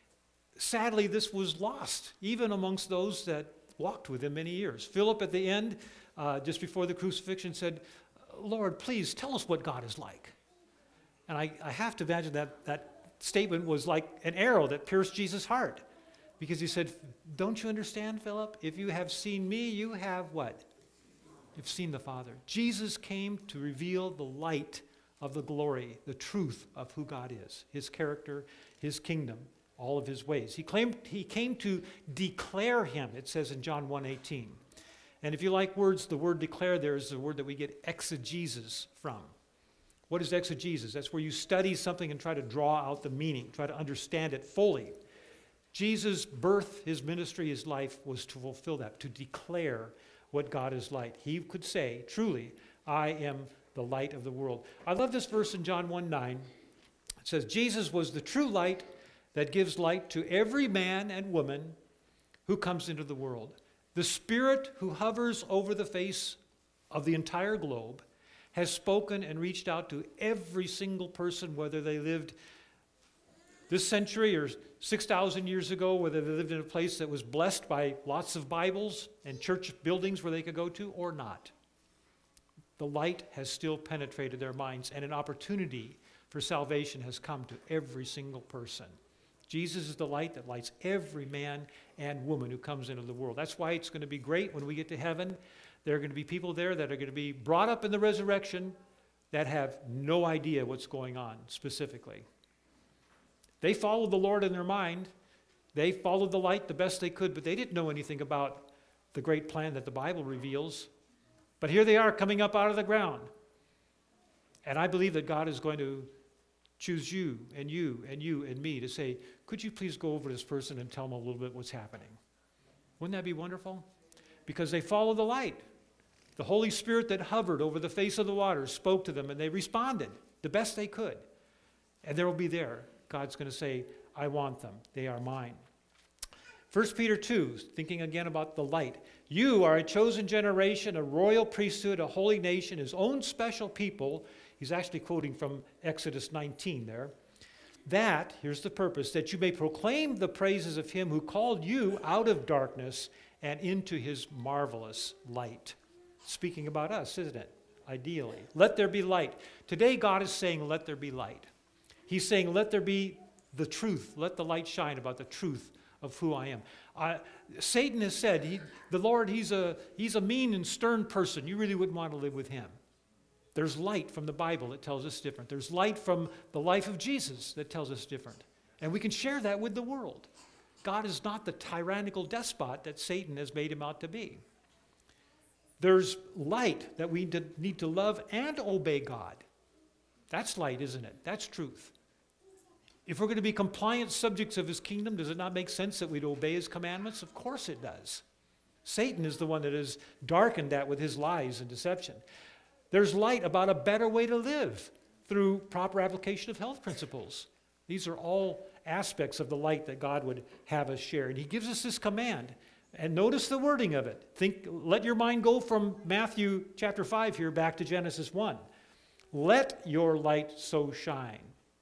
Sadly, this was lost, even amongst those that walked with him many years. Philip at the end, uh, just before the crucifixion, said, Lord, please tell us what God is like. And I, I have to imagine that that statement was like an arrow that pierced Jesus' heart. Because he said, don't you understand, Philip? If you have seen me, you have what? You've seen the Father. Jesus came to reveal the light of the glory, the truth of who God is, his character, his kingdom, all of his ways. He claimed he came to declare him, it says in John one eighteen. And if you like words, the word declare there is the word that we get exegesis from. What is exegesis? That's where you study something and try to draw out the meaning, try to understand it fully. Jesus' birth, his ministry, his life was to fulfill that, to declare what God is like. He could say, truly, I am the light of the world. I love this verse in John one nine. It says, Jesus was the true light that gives light to every man and woman who comes into the world. The Spirit who hovers over the face of the entire globe has spoken and reached out to every single person, whether they lived this century or six thousand years ago, whether they lived in a place that was blessed by lots of Bibles and church buildings where they could go to or not. The light has still penetrated their minds, and an opportunity for salvation has come to every single person. Jesus is the light that lights every man and woman who comes into the world. That's why it's going to be great when we get to heaven. There are going to be people there that are going to be brought up in the resurrection that have no idea what's going on specifically. They followed the Lord in their mind. They followed the light the best they could, but they didn't know anything about the great plan that the Bible reveals. But here they are coming up out of the ground. And I believe that God is going to choose you and you and you and me to say, could you please go over to this person and tell them a little bit what's happening? Wouldn't that be wonderful? Because they followed the light. The Holy Spirit that hovered over the face of the waters spoke to them, and they responded the best they could. And they will be there. God's going to say, I want them. They are mine. First Peter two, thinking again about the light. You are a chosen generation, a royal priesthood, a holy nation, his own special people. He's actually quoting from Exodus nineteen there. That, here's the purpose, that you may proclaim the praises of him who called you out of darkness and into his marvelous light. Speaking about us, isn't it? Ideally. Let there be light. Today God is saying, let there be light. He's saying, let there be the truth. Let the light shine about the truth of who I am. Uh, Satan has said, he, the Lord, he's a, he's a mean and stern person. You really wouldn't want to live with him. There's light from the Bible that tells us different. There's light from the life of Jesus that tells us different. And we can share that with the world. God is not the tyrannical despot that Satan has made him out to be. There's light that we need to love and obey God. That's light, isn't it? That's truth. If we're going to be compliant subjects of his kingdom, does it not make sense that we'd obey his commandments? Of course it does. Satan is the one that has darkened that with his lies and deception. There's light about a better way to live through proper application of health principles. These are all aspects of the light that God would have us share. And he gives us this command. And notice the wording of it. Think, let your mind go from Matthew chapter five here back to Genesis one. Let your light so shine.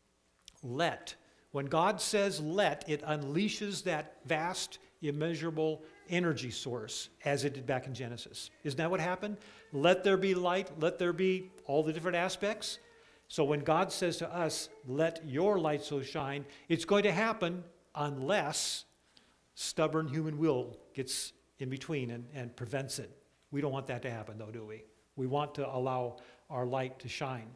Let. When God says let, it unleashes that vast, immeasurable energy source as it did back in Genesis. Isn't that what happened? Let there be light, let there be all the different aspects. So when God says to us, let your light so shine, it's going to happen unless stubborn human will gets in between and, and prevents it. We don't want that to happen though, do we? We want to allow our light to shine.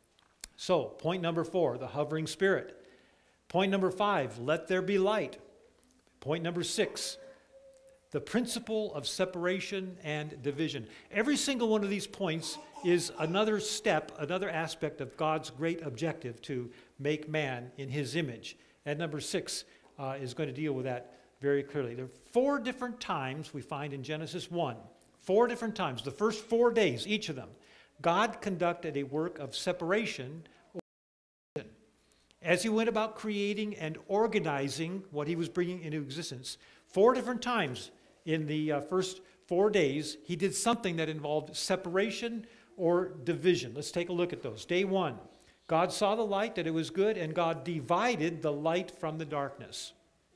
So, point number four, the hovering spirit. Point number five, let there be light. Point number six, the principle of separation and division. Every single one of these points is another step, another aspect of God's great objective to make man in his image. And number six uh, is going to deal with that very clearly. There are four different times we find in Genesis one. Four different times. The first four days, each of them, God conducted a work of separation as he went about creating and organizing what he was bringing into existence. Four different times in the uh, first four days, he did something that involved separation or division. Let's take a look at those. Day one, God saw the light, that it was good, and God divided the light from the darkness.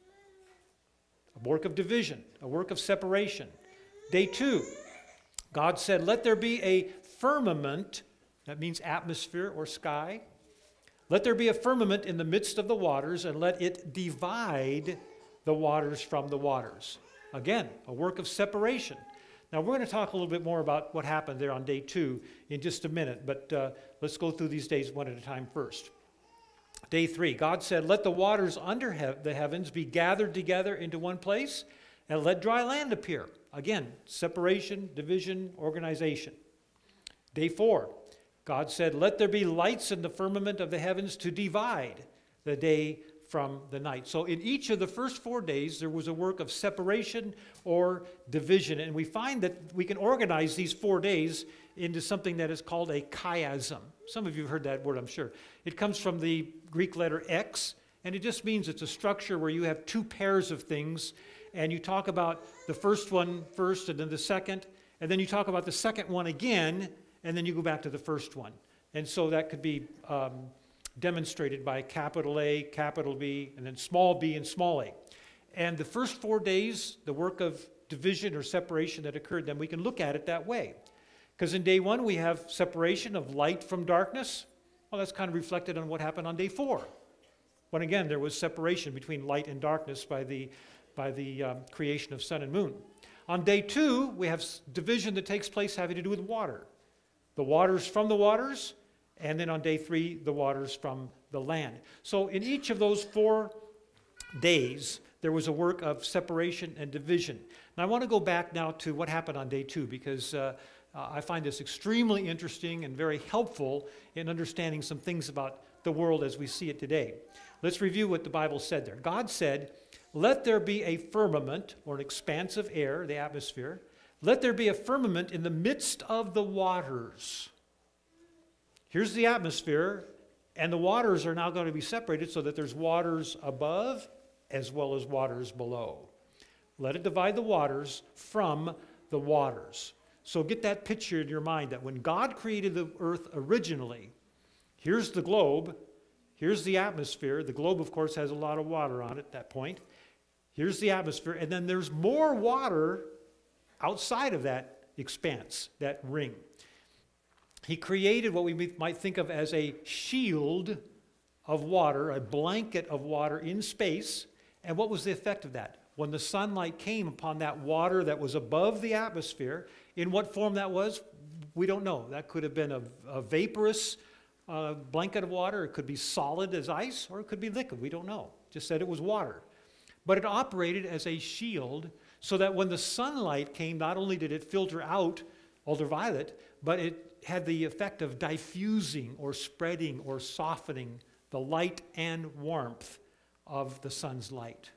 A work of division, a work of separation. Day two, God said, let there be a firmament, that means atmosphere or sky. Let there be a firmament in the midst of the waters, and let it divide the waters from the waters. Again, a work of separation. Now, we're going to talk a little bit more about what happened there on day two in just a minute, but uh, let's go through these days one at a time first. Day three, God said, let the waters under he the heavens be gathered together into one place, and let dry land appear. Again, separation, division, organization. Day four, God said, let there be lights in the firmament of the heavens to divide the day from the night. So in each of the first four days, there was a work of separation or division. And we find that we can organize these four days into something that is called a chiasm. Some of you have heard that word, I'm sure. It comes from the Greek letter X, and it just means it's a structure where you have two pairs of things, and you talk about the first one first and then the second, and then you talk about the second one again, and then you go back to the first one. And so that could be um, demonstrated by capital A, capital B, and then small b and small a. And the first four days, the work of division or separation that occurred, then we can look at it that way. Because in day one, we have separation of light from darkness. Well, that's kind of reflected on what happened on day four, when again, there was separation between light and darkness by the, by the um, creation of sun and moon. On day two, we have division that takes place having to do with water. The waters from the waters, and then on day three, the waters from the land. So in each of those four days, there was a work of separation and division. Now I want to go back now to what happened on day two, because uh, uh, I find this extremely interesting and very helpful in understanding some things about the world as we see it today. Let's review what the Bible said there. God said, let there be a firmament, or an expanse of air, the atmosphere. Let there be a firmament in the midst of the waters. Here's the atmosphere, and the waters are now going to be separated so that there's waters above as well as waters below. Let it divide the waters from the waters. So get that picture in your mind that when God created the earth originally, here's the globe, here's the atmosphere. The globe, of course, has a lot of water on it at that point. Here's the atmosphere, and then there's more water outside of that expanse, that ring. He created what we might think of as a shield of water, a blanket of water in space. And what was the effect of that? When the sunlight came upon that water that was above the atmosphere, in what form that was, we don't know. That could have been a, a vaporous uh, blanket of water. It could be solid as ice, or it could be liquid. We don't know. Just said it was water. But it operated as a shield so that when the sunlight came, not only did it filter out ultraviolet, but it had the effect of diffusing or spreading or softening the light and warmth of the sun's light.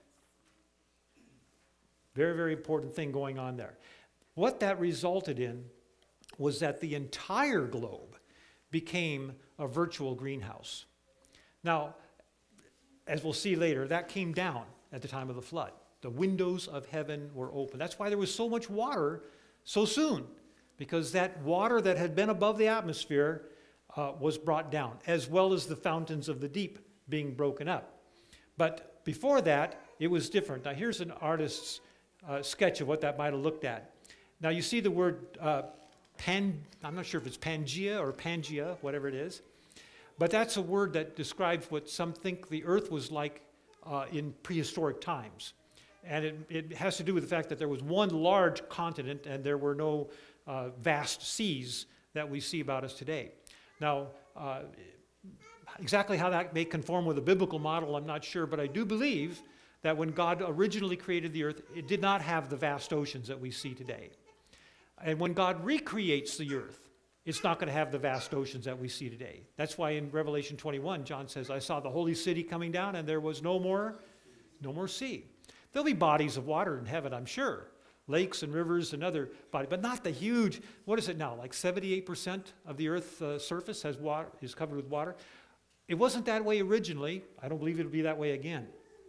Very, very important thing going on there. What that resulted in was that the entire globe became a virtual greenhouse. Now, as we'll see later, that came down at the time of the flood. The windows of heaven were open. That's why there was so much water so soon, because that water that had been above the atmosphere uh, was brought down, as well as the fountains of the deep being broken up. But before that, it was different. Now, here's an artist's uh, sketch of what that might have looked at. Now, you see the word uh, pan, I'm not sure if it's Pangea or Pangea, whatever it is, but that's a word that describes what some think the earth was like uh, in prehistoric times. And it, it has to do with the fact that there was one large continent and there were no uh, vast seas that we see about us today. Now, uh, exactly how that may conform with a biblical model, I'm not sure, but I do believe that when God originally created the earth, it did not have the vast oceans that we see today. And when God recreates the earth, it's not going to have the vast oceans that we see today. That's why in Revelation twenty-one, John says, I saw the holy city coming down and there was no more, no more sea. There'll be bodies of water in heaven, I'm sure. Lakes and rivers and other bodies, but not the huge, what is it now, like seventy-eight percent of the earth's uh, surface has water, is covered with water. It wasn't that way originally. I don't believe it'll be that way again.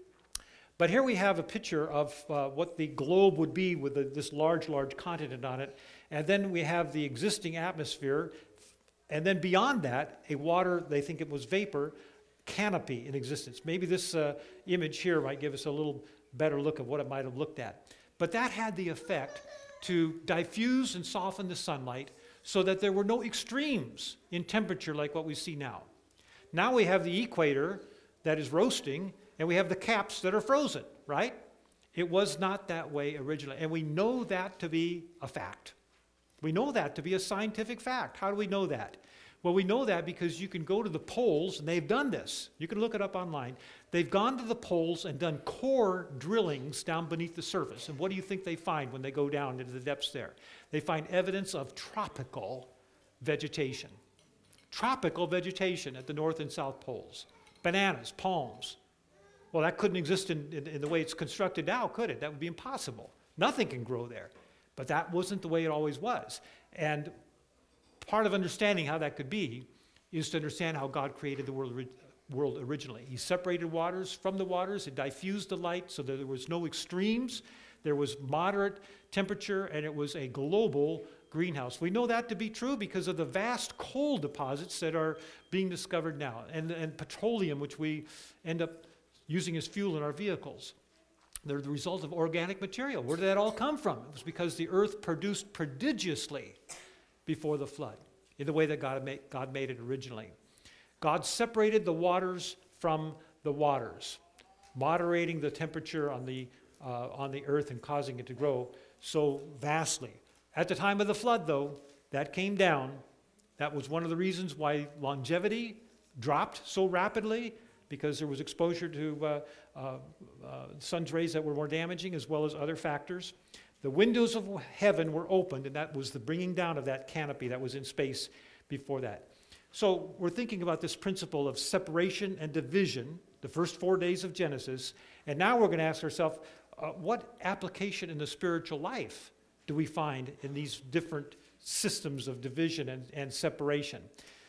But here we have a picture of uh, what the globe would be with the, this large, large continent on it. And then we have the existing atmosphere. And then beyond that, a water, they think it was vapor, canopy in existence. Maybe this uh, image here might give us a little better look of what it might have looked at. But that had the effect to diffuse and soften the sunlight so that there were no extremes in temperature like what we see now. Now we have the equator that is roasting, and we have the caps that are frozen, right? It was not that way originally, and we know that to be a fact. We know that to be a scientific fact. How do we know that? Well, we know that because you can go to the poles, and they've done this. You can look it up online. They've gone to the poles and done core drillings down beneath the surface. And what do you think they find when they go down into the depths there? They find evidence of tropical vegetation. Tropical vegetation at the north and south poles. Bananas, palms. Well, that couldn't exist in, in, in the way it's constructed now, could it? That would be impossible. Nothing can grow there. But that wasn't the way it always was. And part of understanding how that could be is to understand how God created the world, world originally. He separated waters from the waters. It diffused the light so that there was no extremes. There was moderate temperature, and it was a global greenhouse. We know that to be true because of the vast coal deposits that are being discovered now, and, and petroleum, which we end up using as fuel in our vehicles. They're the result of organic material. Where did that all come from? It was because the earth produced prodigiously before the flood, in the way that God made, God made it originally. God separated the waters from the waters, moderating the temperature on the, uh, on the earth and causing it to grow so vastly. At the time of the flood, though, that came down. That was one of the reasons why longevity dropped so rapidly, because there was exposure to uh, uh, uh, sun's rays that were more damaging, as well as other factors. The windows of heaven were opened, and that was the bringing down of that canopy that was in space before that. So we're thinking about this principle of separation and division, the first four days of Genesis, and now we're going to ask ourselves, uh, what application in the spiritual life do we find in these different systems of division and, and separation?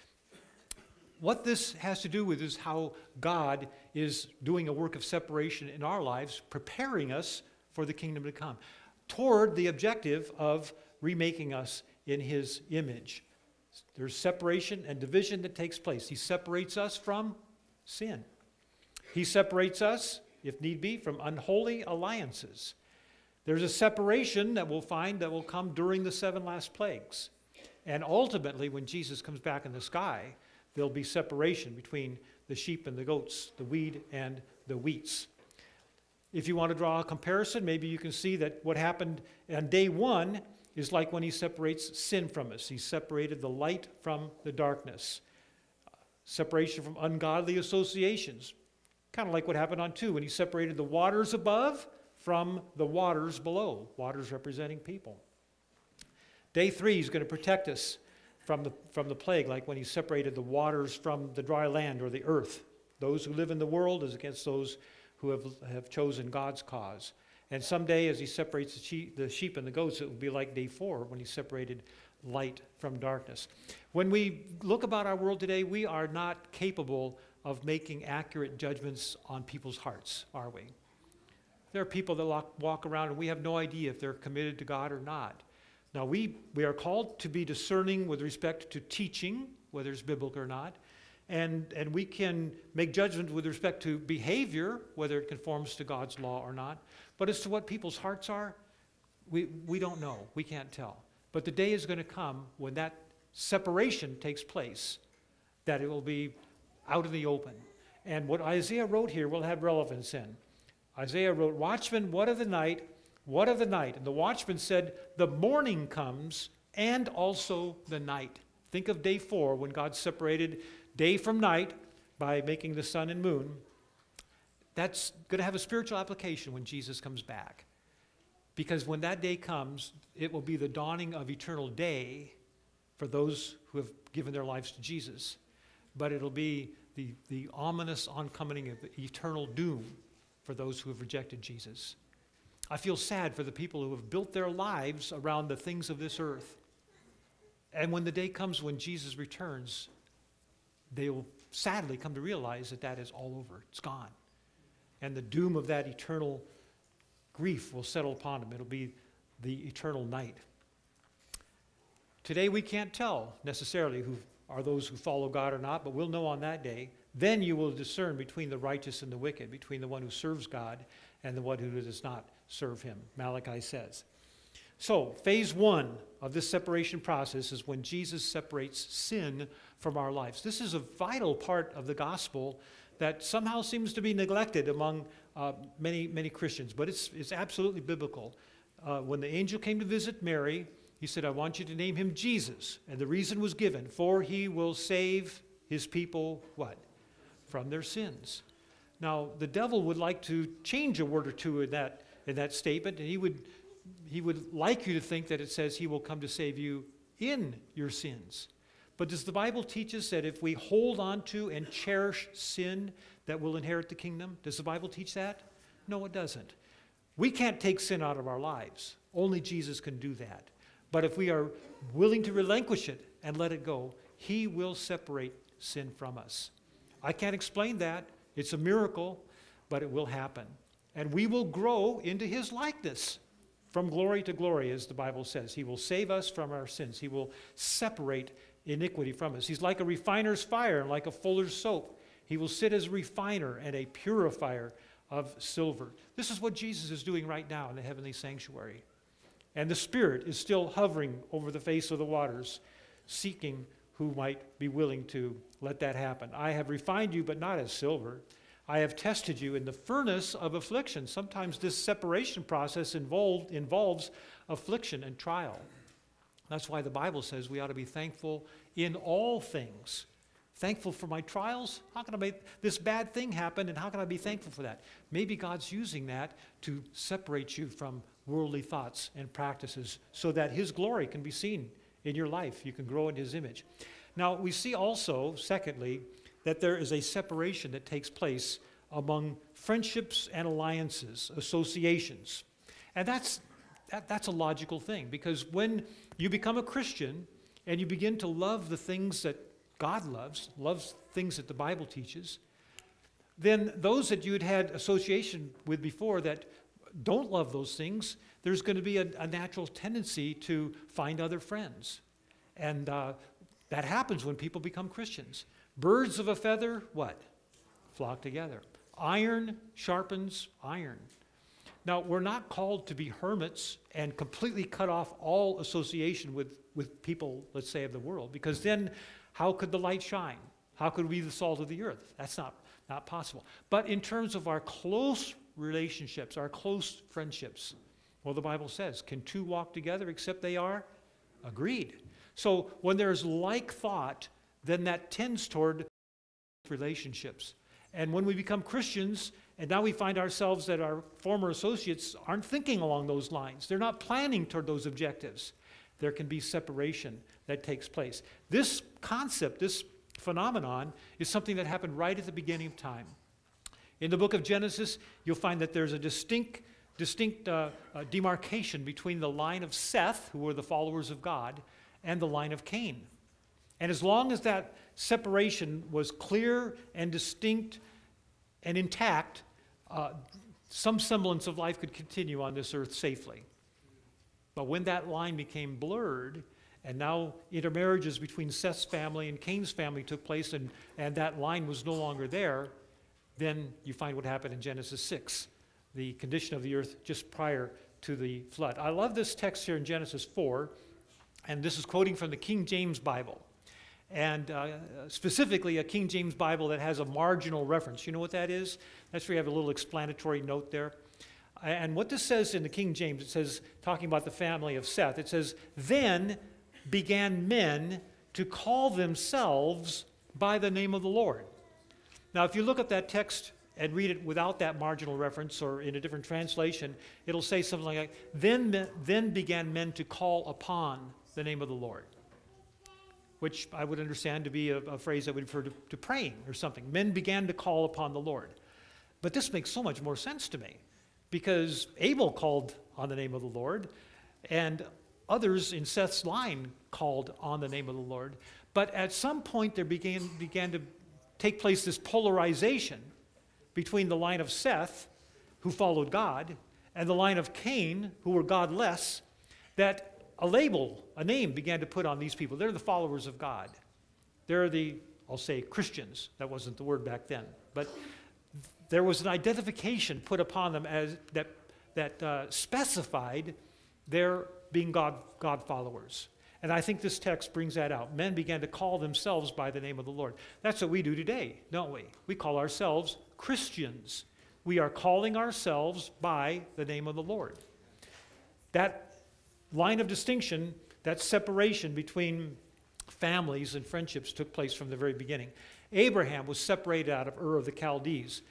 What this has to do with is how God is doing a work of separation in our lives, preparing us for the kingdom to come, toward the objective of remaking us in his image. There's separation and division that takes place. He separates us from sin. He separates us, if need be, from unholy alliances. There's a separation that we'll find that will come during the seven last plagues. And ultimately, when Jesus comes back in the sky, there'll be separation between the sheep and the goats, the weed and the wheats. If you want to draw a comparison, maybe you can see that what happened on day one is like when he separates sin from us. He separated the light from the darkness. Separation from ungodly associations. Kind of like what happened on two when he separated the waters above from the waters below. Waters representing people. Day three, he's going to protect us from the, from the plague, like when he separated the waters from the dry land or the earth. Those who live in the world is against those who have, have chosen God's cause. And someday, as he separates the sheep, the sheep and the goats, it will be like day four when he separated light from darkness. When we look about our world today, we are not capable of making accurate judgments on people's hearts, are we? There are people that walk, walk around and we have no idea if they're committed to God or not. Now, we, we are called to be discerning with respect to teaching, whether it's biblical or not, and, and we can make judgment with respect to behavior, whether it conforms to God's law or not. But as to what people's hearts are, we, we don't know. We can't tell. But the day is going to come when that separation takes place, that it will be out in the open. And what Isaiah wrote here will have relevance in. Isaiah wrote, "Watchman, what of the night? What of the night?" And the watchman said, "The morning comes and also the night." Think of day four when God separated day from night by making the sun and moon. That's going to have a spiritual application when Jesus comes back. Because when that day comes, it will be the dawning of eternal day for those who have given their lives to Jesus. But it'll be the, the ominous oncoming of eternal doom for those who have rejected Jesus. I feel sad for the people who have built their lives around the things of this earth. And when the day comes when Jesus returns, they will sadly come to realize that that is all over. It's gone. And the doom of that eternal grief will settle upon them. It'll be the eternal night. Today we can't tell necessarily who are those who follow God or not, but we'll know on that day. Then you will discern between the righteous and the wicked, between the one who serves God and the one who does not serve him, Malachi says. So, phase one of this separation process is when Jesus separates sin from our lives. This is a vital part of the gospel that somehow seems to be neglected among uh, many, many Christians, but it's, it's absolutely biblical. Uh, when the angel came to visit Mary, he said, "I want you to name him Jesus." And the reason was given, "For he will save his people," what? "From their sins." Now, the devil would like to change a word or two in that, in that statement, and he would, he would like you to think that it says he will come to save you in your sins. But does the Bible teach us that if we hold on to and cherish sin, that we'll inherit the kingdom? Does the Bible teach that? No, it doesn't. We can't take sin out of our lives. Only Jesus can do that. But if we are willing to relinquish it and let it go, he will separate sin from us. I can't explain that. It's a miracle, but it will happen. And we will grow into his likeness from glory to glory, as the Bible says. He will save us from our sins. He will separate iniquity from us. He's like a refiner's fire and like a fuller's soap. He will sit as a refiner and a purifier of silver. This is what Jesus is doing right now in the heavenly sanctuary. And the Spirit is still hovering over the face of the waters, seeking who might be willing to let that happen. "I have refined you, but not as silver. I have tested you in the furnace of affliction." Sometimes this separation process involved, involves affliction and trial. That's why the Bible says we ought to be thankful in all things. Thankful for my trials? How can I make this bad thing happen, and how can I be thankful for that? Maybe God's using that to separate you from worldly thoughts and practices so that his glory can be seen in your life. You can grow in his image. Now, we see also, secondly, that there is a separation that takes place among friendships and alliances, associations. And that's, that, that's a logical thing, because when you become a Christian and you begin to love the things that God loves, loves things that the Bible teaches, then those that you had had association with before that don't love those things, there's going to be a, a natural tendency to find other friends. And uh, that happens when people become Christians. Birds of a feather, what? Flock together. Iron sharpens iron. Now, we're not called to be hermits and completely cut off all association with, with people, let's say, of the world, because then how could the light shine? How could we be the salt of the earth? That's not, not possible. But in terms of our close relationships, our close friendships, well, the Bible says, can two walk together except they are agreed? So when there's like thought, then that tends toward relationships. And when we become Christians, and now we find ourselves that our former associates aren't thinking along those lines. They're not planning toward those objectives. There can be separation that takes place. This concept, this phenomenon, is something that happened right at the beginning of time. In the book of Genesis, you'll find that there's a distinct, distinct uh, uh, demarcation between the line of Seth, who were the followers of God, and the line of Cain. And as long as that separation was clear and distinct and intact, uh, some semblance of life could continue on this earth safely. But when that line became blurred, and now intermarriages between Seth's family and Cain's family took place, and, and that line was no longer there, then you find what happened in Genesis six, the condition of the earth just prior to the flood. I love this text here in Genesis four, and this is quoting from the King James Bible. And uh, specifically a King James Bible that has a marginal reference. You know what that is? That's where you have a little explanatory note there. And what this says in the King James, it says, talking about the family of Seth, it says, then began men to call themselves by the name of the Lord. Now, if you look at that text and read it without that marginal reference or in a different translation, it'll say something like, then, then began men to call upon the name of the Lord, which I would understand to be a, a phrase that would refer to, to praying or something. Men began to call upon the Lord. But this makes so much more sense to me, because Abel called on the name of the Lord, and others in Seth's line called on the name of the Lord. But at some point there began, began to take place this polarization between the line of Seth, who followed God, and the line of Cain, who were godless, that a label, a name began to put on these people. They're the followers of God. They're the, I'll say, Christians. That wasn't the word back then. But there was an identification put upon them as that, that uh, specified their being God, God followers. And I think this text brings that out. Men began to call themselves by the name of the Lord. That's what we do today, don't we? We call ourselves Christians. We are calling ourselves by the name of the Lord. That line of distinction, that separation between families and friendships took place from the very beginning. Abraham was separated out of Ur of the Chaldees.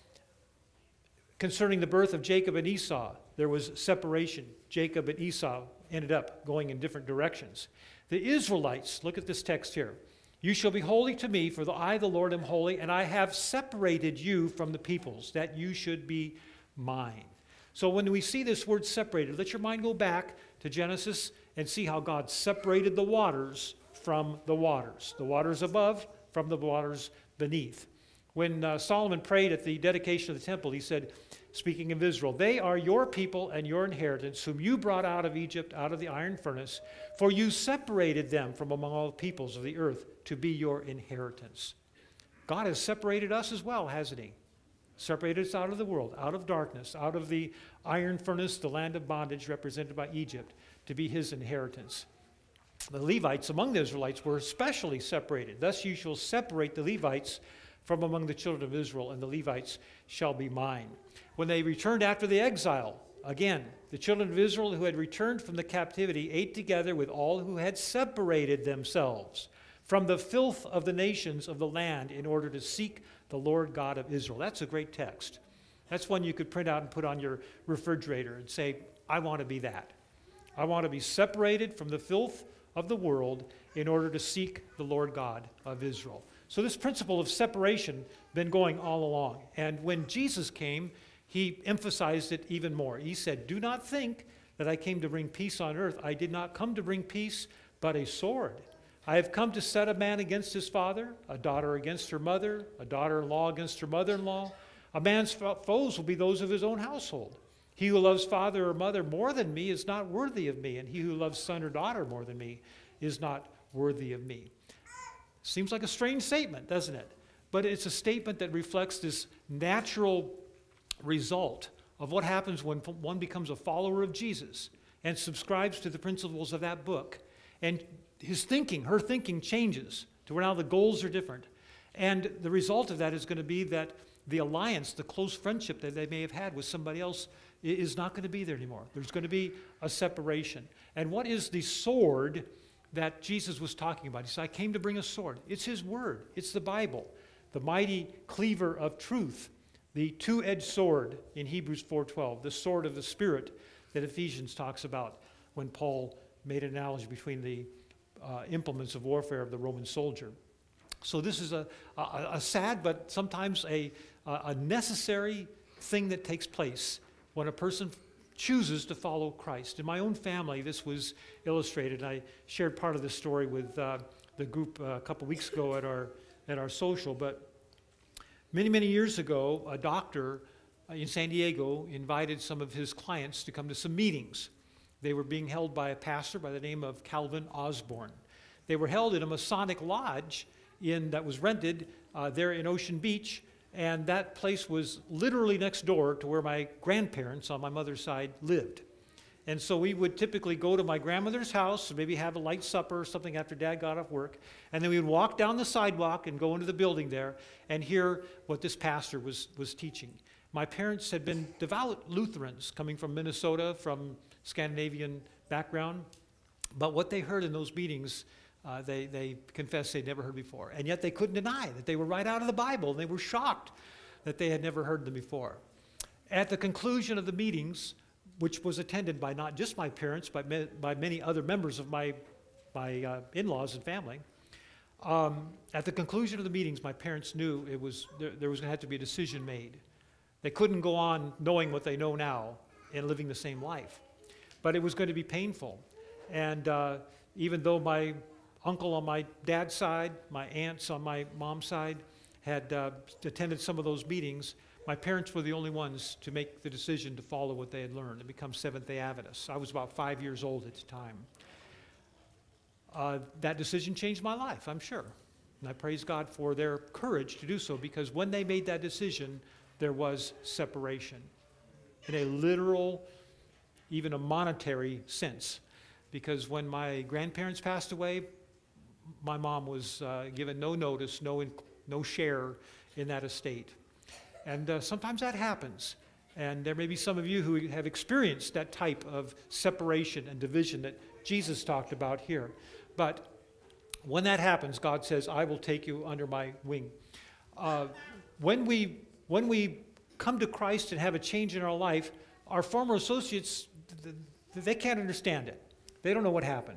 Concerning the birth of Jacob and Esau, there was separation. Jacob and Esau ended up going in different directions. The Israelites, look at this text here. You shall be holy to me, for the, I, the Lord, am holy, and I have separated you from the peoples, that you should be mine. So when we see this word separated, let your mind go back to Genesis and see how God separated the waters from the waters. The waters above from the waters beneath. When uh, Solomon prayed at the dedication of the temple, he said, speaking of Israel, they are your people and your inheritance, whom you brought out of Egypt, out of the iron furnace, for you separated them from among all the peoples of the earth to be your inheritance. God has separated us as well, hasn't he? Separated us out of the world, out of darkness, out of the iron furnace, the land of bondage represented by Egypt, to be his inheritance. The Levites among the Israelites were especially separated. Thus you shall separate the Levites from among the children of Israel, and the Levites shall be mine. When they returned after the exile, again, the children of Israel who had returned from the captivity ate together with all who had separated themselves from the filth of the nations of the land in order to seek the Lord God of Israel. That's a great text. That's one you could print out and put on your refrigerator and say, I want to be that. I want to be separated from the filth of the world in order to seek the Lord God of Israel. So this principle of separation been going all along. And when Jesus came, he emphasized it even more. He said, do not think that I came to bring peace on earth. I did not come to bring peace, but a sword. I have come to set a man against his father, a daughter against her mother, a daughter-in-law against her mother-in-law. A man's foes will be those of his own household. He He who loves father or mother more than me is not worthy of me, and he who loves son or daughter more than me is not worthy of me. Seems like a strange statement, doesn't it? But it's a statement that reflects this natural result of what happens when one becomes a follower of Jesus and subscribes to the principles of that book. And his thinking, her thinking changes to where now the goals are different. And the result of that is going to be that the alliance, the close friendship that they may have had with somebody else is not going to be there anymore. There's going to be a separation. And what is the sword that Jesus was talking about? He said, I came to bring a sword. It's his word. It's the Bible, the mighty cleaver of truth, the two-edged sword in Hebrews four twelve, the sword of the Spirit that Ephesians talks about when Paul made an analogy between the uh, implements of warfare of the Roman soldier. So this is a, a, a sad but sometimes a, a necessary thing that takes place when a person chooses to follow Christ. In my own family, this was illustrated. I shared part of this story with uh, the group uh, a couple weeks ago at our, at our social, but many, many years ago, a doctor in San Diego invited some of his clients to come to some meetings. They were being held by a pastor by the name of Calvin Osborne. They were held in a Masonic lodge in, that was rented uh, there in Ocean Beach, and that place was literally next door to where my grandparents on my mother's side lived. And so we would typically go to my grandmother's house, maybe have a light supper or something after Dad got off work, and then we would walk down the sidewalk and go into the building there and hear what this pastor was, was teaching. My parents had been devout Lutherans coming from Minnesota, from Scandinavian background, but what they heard in those meetings, uh, they, they confessed they'd never heard before. And yet they couldn't deny that they were right out of the Bible, and they were shocked that they had never heard them before. At the conclusion of the meetings, which was attended by not just my parents, but ma by many other members of my, my uh, in-laws and family, um, at the conclusion of the meetings, my parents knew it was, there, there was going to have to be a decision made. They couldn't go on knowing what they know now and living the same life. But it was going to be painful. And uh, even though my uncle on my dad's side, my aunts on my mom's side had uh, attended some of those meetings, my parents were the only ones to make the decision to follow what they had learned and become Seventh-day Adventists. I was about five years old at the time. Uh, that decision changed my life, I'm sure. And I praise God for their courage to do so, because when they made that decision, there was separation in a literal, even a monetary sense. Because when my grandparents passed away, my mom was uh, given no notice, no, no share in that estate. And uh, sometimes that happens. And there may be some of you who have experienced that type of separation and division that Jesus talked about here. But when that happens, God says, I will take you under my wing. Uh, when we, when we come to Christ and have a change in our life, our former associates, they can't understand it. They don't know what happened.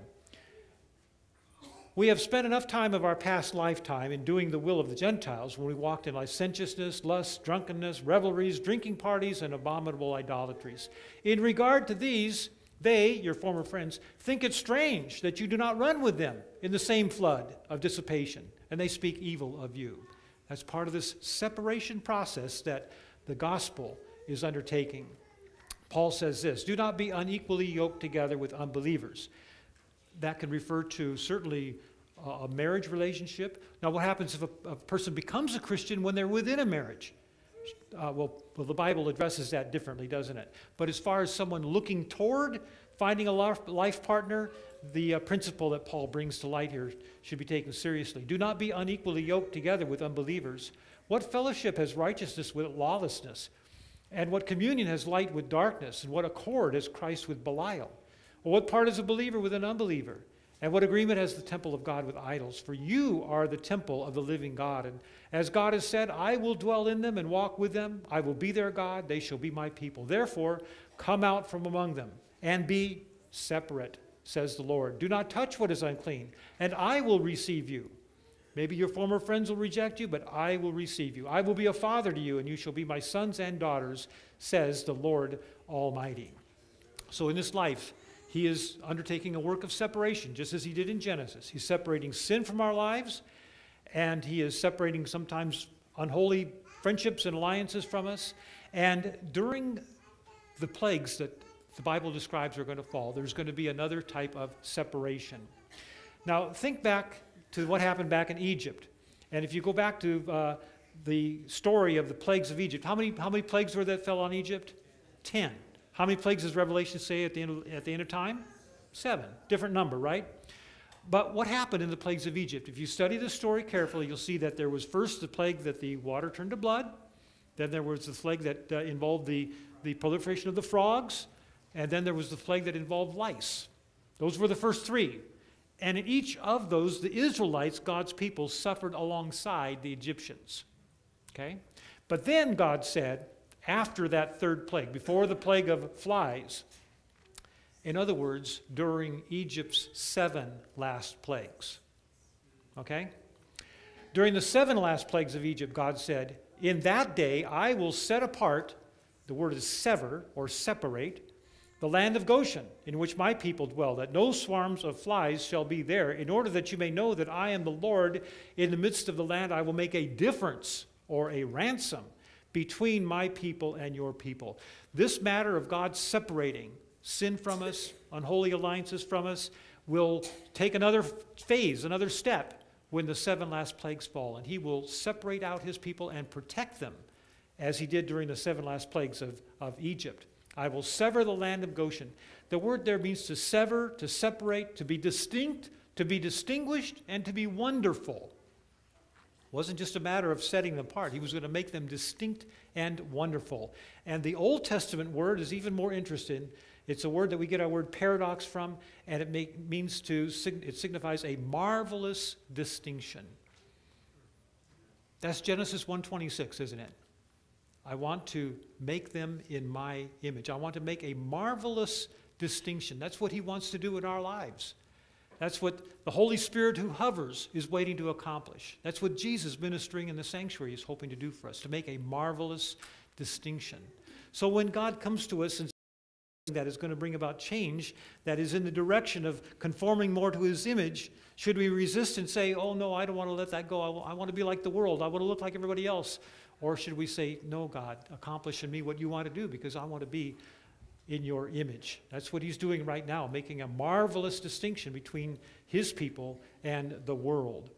We have spent enough time of our past lifetime in doing the will of the Gentiles when we walked in licentiousness, lust, drunkenness, revelries, drinking parties, and abominable idolatries. In regard to these, they, your former friends, think it strange that you do not run with them in the same flood of dissipation, and they speak evil of you. That's part of this separation process that the gospel is undertaking. Paul says this, do not be unequally yoked together with unbelievers. That can refer to certainly a marriage relationship. Now, what happens if a, a person becomes a Christian when they're within a marriage? Uh, well, well, the Bible addresses that differently, doesn't it? But as far as someone looking toward finding a life partner, the uh, principle that Paul brings to light here should be taken seriously. Do not be unequally yoked together with unbelievers. What fellowship has righteousness with lawlessness? And what communion has light with darkness? And what accord has Christ with Belial? Or what part is a believer with an unbeliever? And what agreement has the temple of God with idols? For you are the temple of the living God. And as God has said, I will dwell in them and walk with them. I will be their God. They shall be my people. Therefore, come out from among them and be separate, says the Lord. Do not touch what is unclean, and I will receive you. Maybe your former friends will reject you, but I will receive you. I will be a father to you, and you shall be my sons and daughters, says the Lord Almighty. So in this life, he is undertaking a work of separation, just as he did in Genesis. He's separating sin from our lives, and he is separating sometimes unholy friendships and alliances from us. And during the plagues that the Bible describes are going to fall, there's going to be another type of separation. Now, think back to what happened back in Egypt. And if you go back to uh, the story of the plagues of Egypt, how many, how many plagues were that fell on Egypt? Ten. How many plagues does Revelation say at the end of, at the end of time? Seven. Different number, right? But what happened in the plagues of Egypt? If you study the story carefully, you'll see that there was first the plague that the water turned to blood. Then there was the plague that uh, involved the, the proliferation of the frogs. And then there was the plague that involved lice. Those were the first three. And in each of those, the Israelites, God's people, suffered alongside the Egyptians. Okay? But then God said, after that third plague, before the plague of flies, in other words, during Egypt's seven last plagues. Okay? During the seven last plagues of Egypt, God said, in that day I will set apart, the word is sever or separate, the land of Goshen, in which my people dwell, that no swarms of flies shall be there, in order that you may know that I am the Lord. In the midst of the land I will make a difference, or a ransom, between my people and your people. This matter of God separating sin from us, unholy alliances from us, will take another phase, another step, when the seven last plagues fall. And he will separate out his people and protect them, as he did during the seven last plagues of, of Egypt. I will sever the land of Goshen. The word there means to sever, to separate, to be distinct, to be distinguished, and to be wonderful. It wasn't just a matter of setting them apart. He was going to make them distinct and wonderful. And the Old Testament word is even more interesting. It's a word that we get our word paradox from, and it make, means to, it signifies a marvelous distinction. That's Genesis one twenty-six, isn't it? I want to make them in my image. I want to make a marvelous distinction. That's what he wants to do in our lives. That's what the Holy Spirit who hovers is waiting to accomplish. That's what Jesus ministering in the sanctuary is hoping to do for us, to make a marvelous distinction. So when God comes to us and says that is going to bring about change, that is in the direction of conforming more to his image, should we resist and say, oh no, I don't want to let that go. I, I want to be like the world. I want to look like everybody else. Or should we say, no, God, accomplish in me what you want to do, because I want to be in your image. That's what he's doing right now, making a marvelous distinction between his people and the world.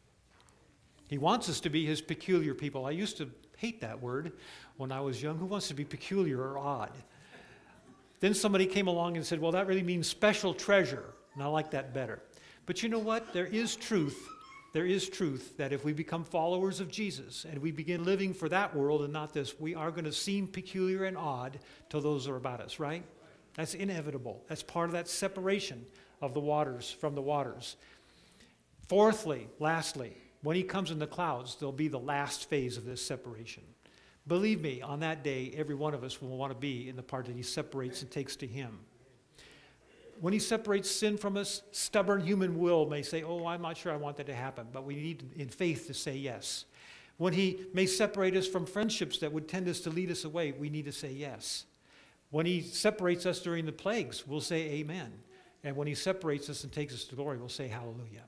He wants us to be his peculiar people. I used to hate that word when I was young. Who wants to be peculiar or odd? Then somebody came along and said, well, that really means special treasure, and I like that better. But you know what? There is truth. There is truth that if we become followers of Jesus and we begin living for that world and not this, we are going to seem peculiar and odd to those who are about us, right? That's inevitable. That's part of that separation of the waters from the waters. Fourthly, lastly, when he comes in the clouds, there'll be the last phase of this separation. Believe me, on that day, every one of us will want to be in the part that he separates and takes to him. When he separates sin from us, stubborn human will may say, oh, I'm not sure I want that to happen, but we need in faith to say yes. When he may separate us from friendships that would tend us to lead us away, we need to say yes. When he separates us during the plagues, we'll say amen. And when he separates us and takes us to glory, we'll say hallelujah.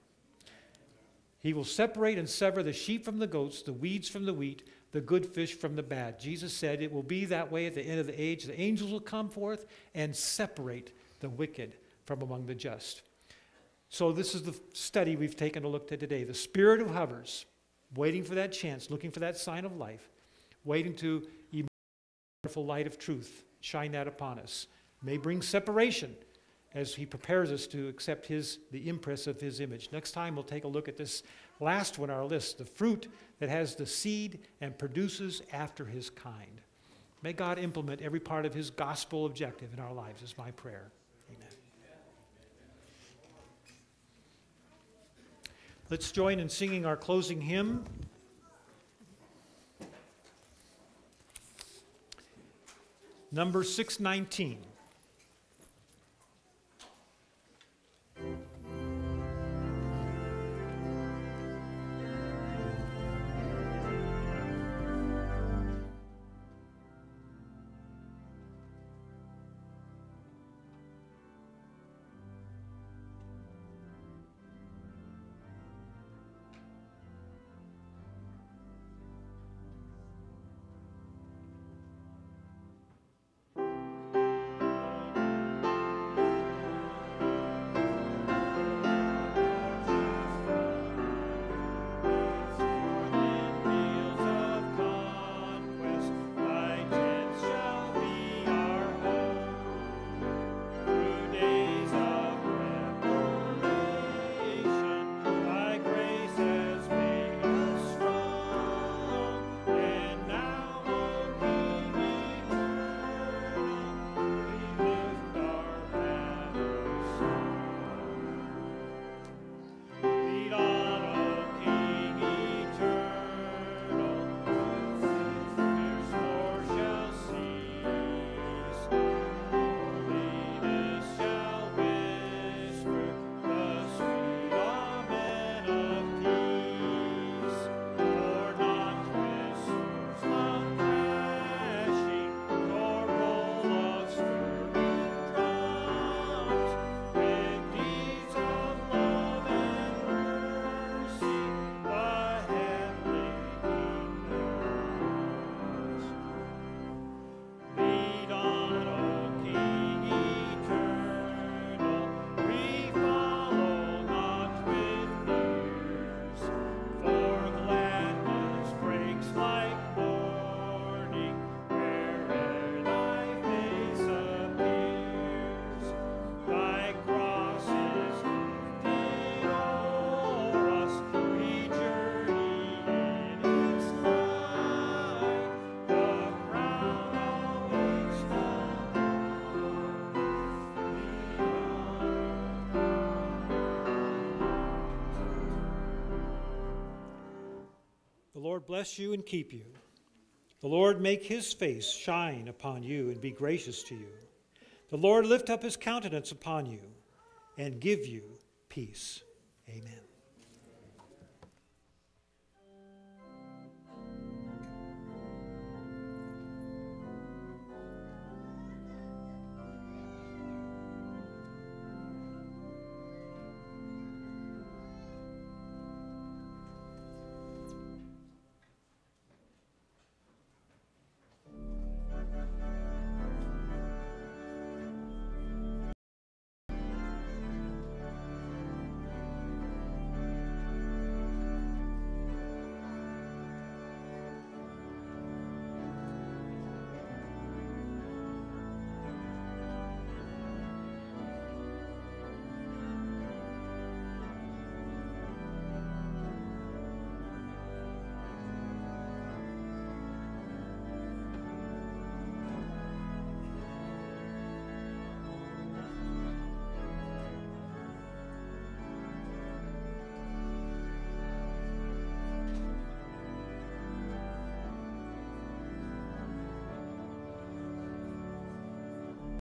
He will separate and sever the sheep from the goats, the weeds from the wheat, the good fish from the bad. Jesus said it will be that way at the end of the age. The angels will come forth and separate the wicked from among the just. So this is the study we've taken a look at today. The Spirit who hovers, waiting for that chance, looking for that sign of life, waiting to emerge the wonderful light of truth, shine that upon us. May bring separation as he prepares us to accept his, the impress of his image. Next time we'll take a look at this last one on our list, the fruit that has the seed and produces after his kind. May God implement every part of his gospel objective in our lives is my prayer. Amen. Let's join in singing our closing hymn. Number six nineteen. Lord bless you and keep you. The Lord make his face shine upon you and be gracious to you. The Lord lift up his countenance upon you and give you peace. Amen.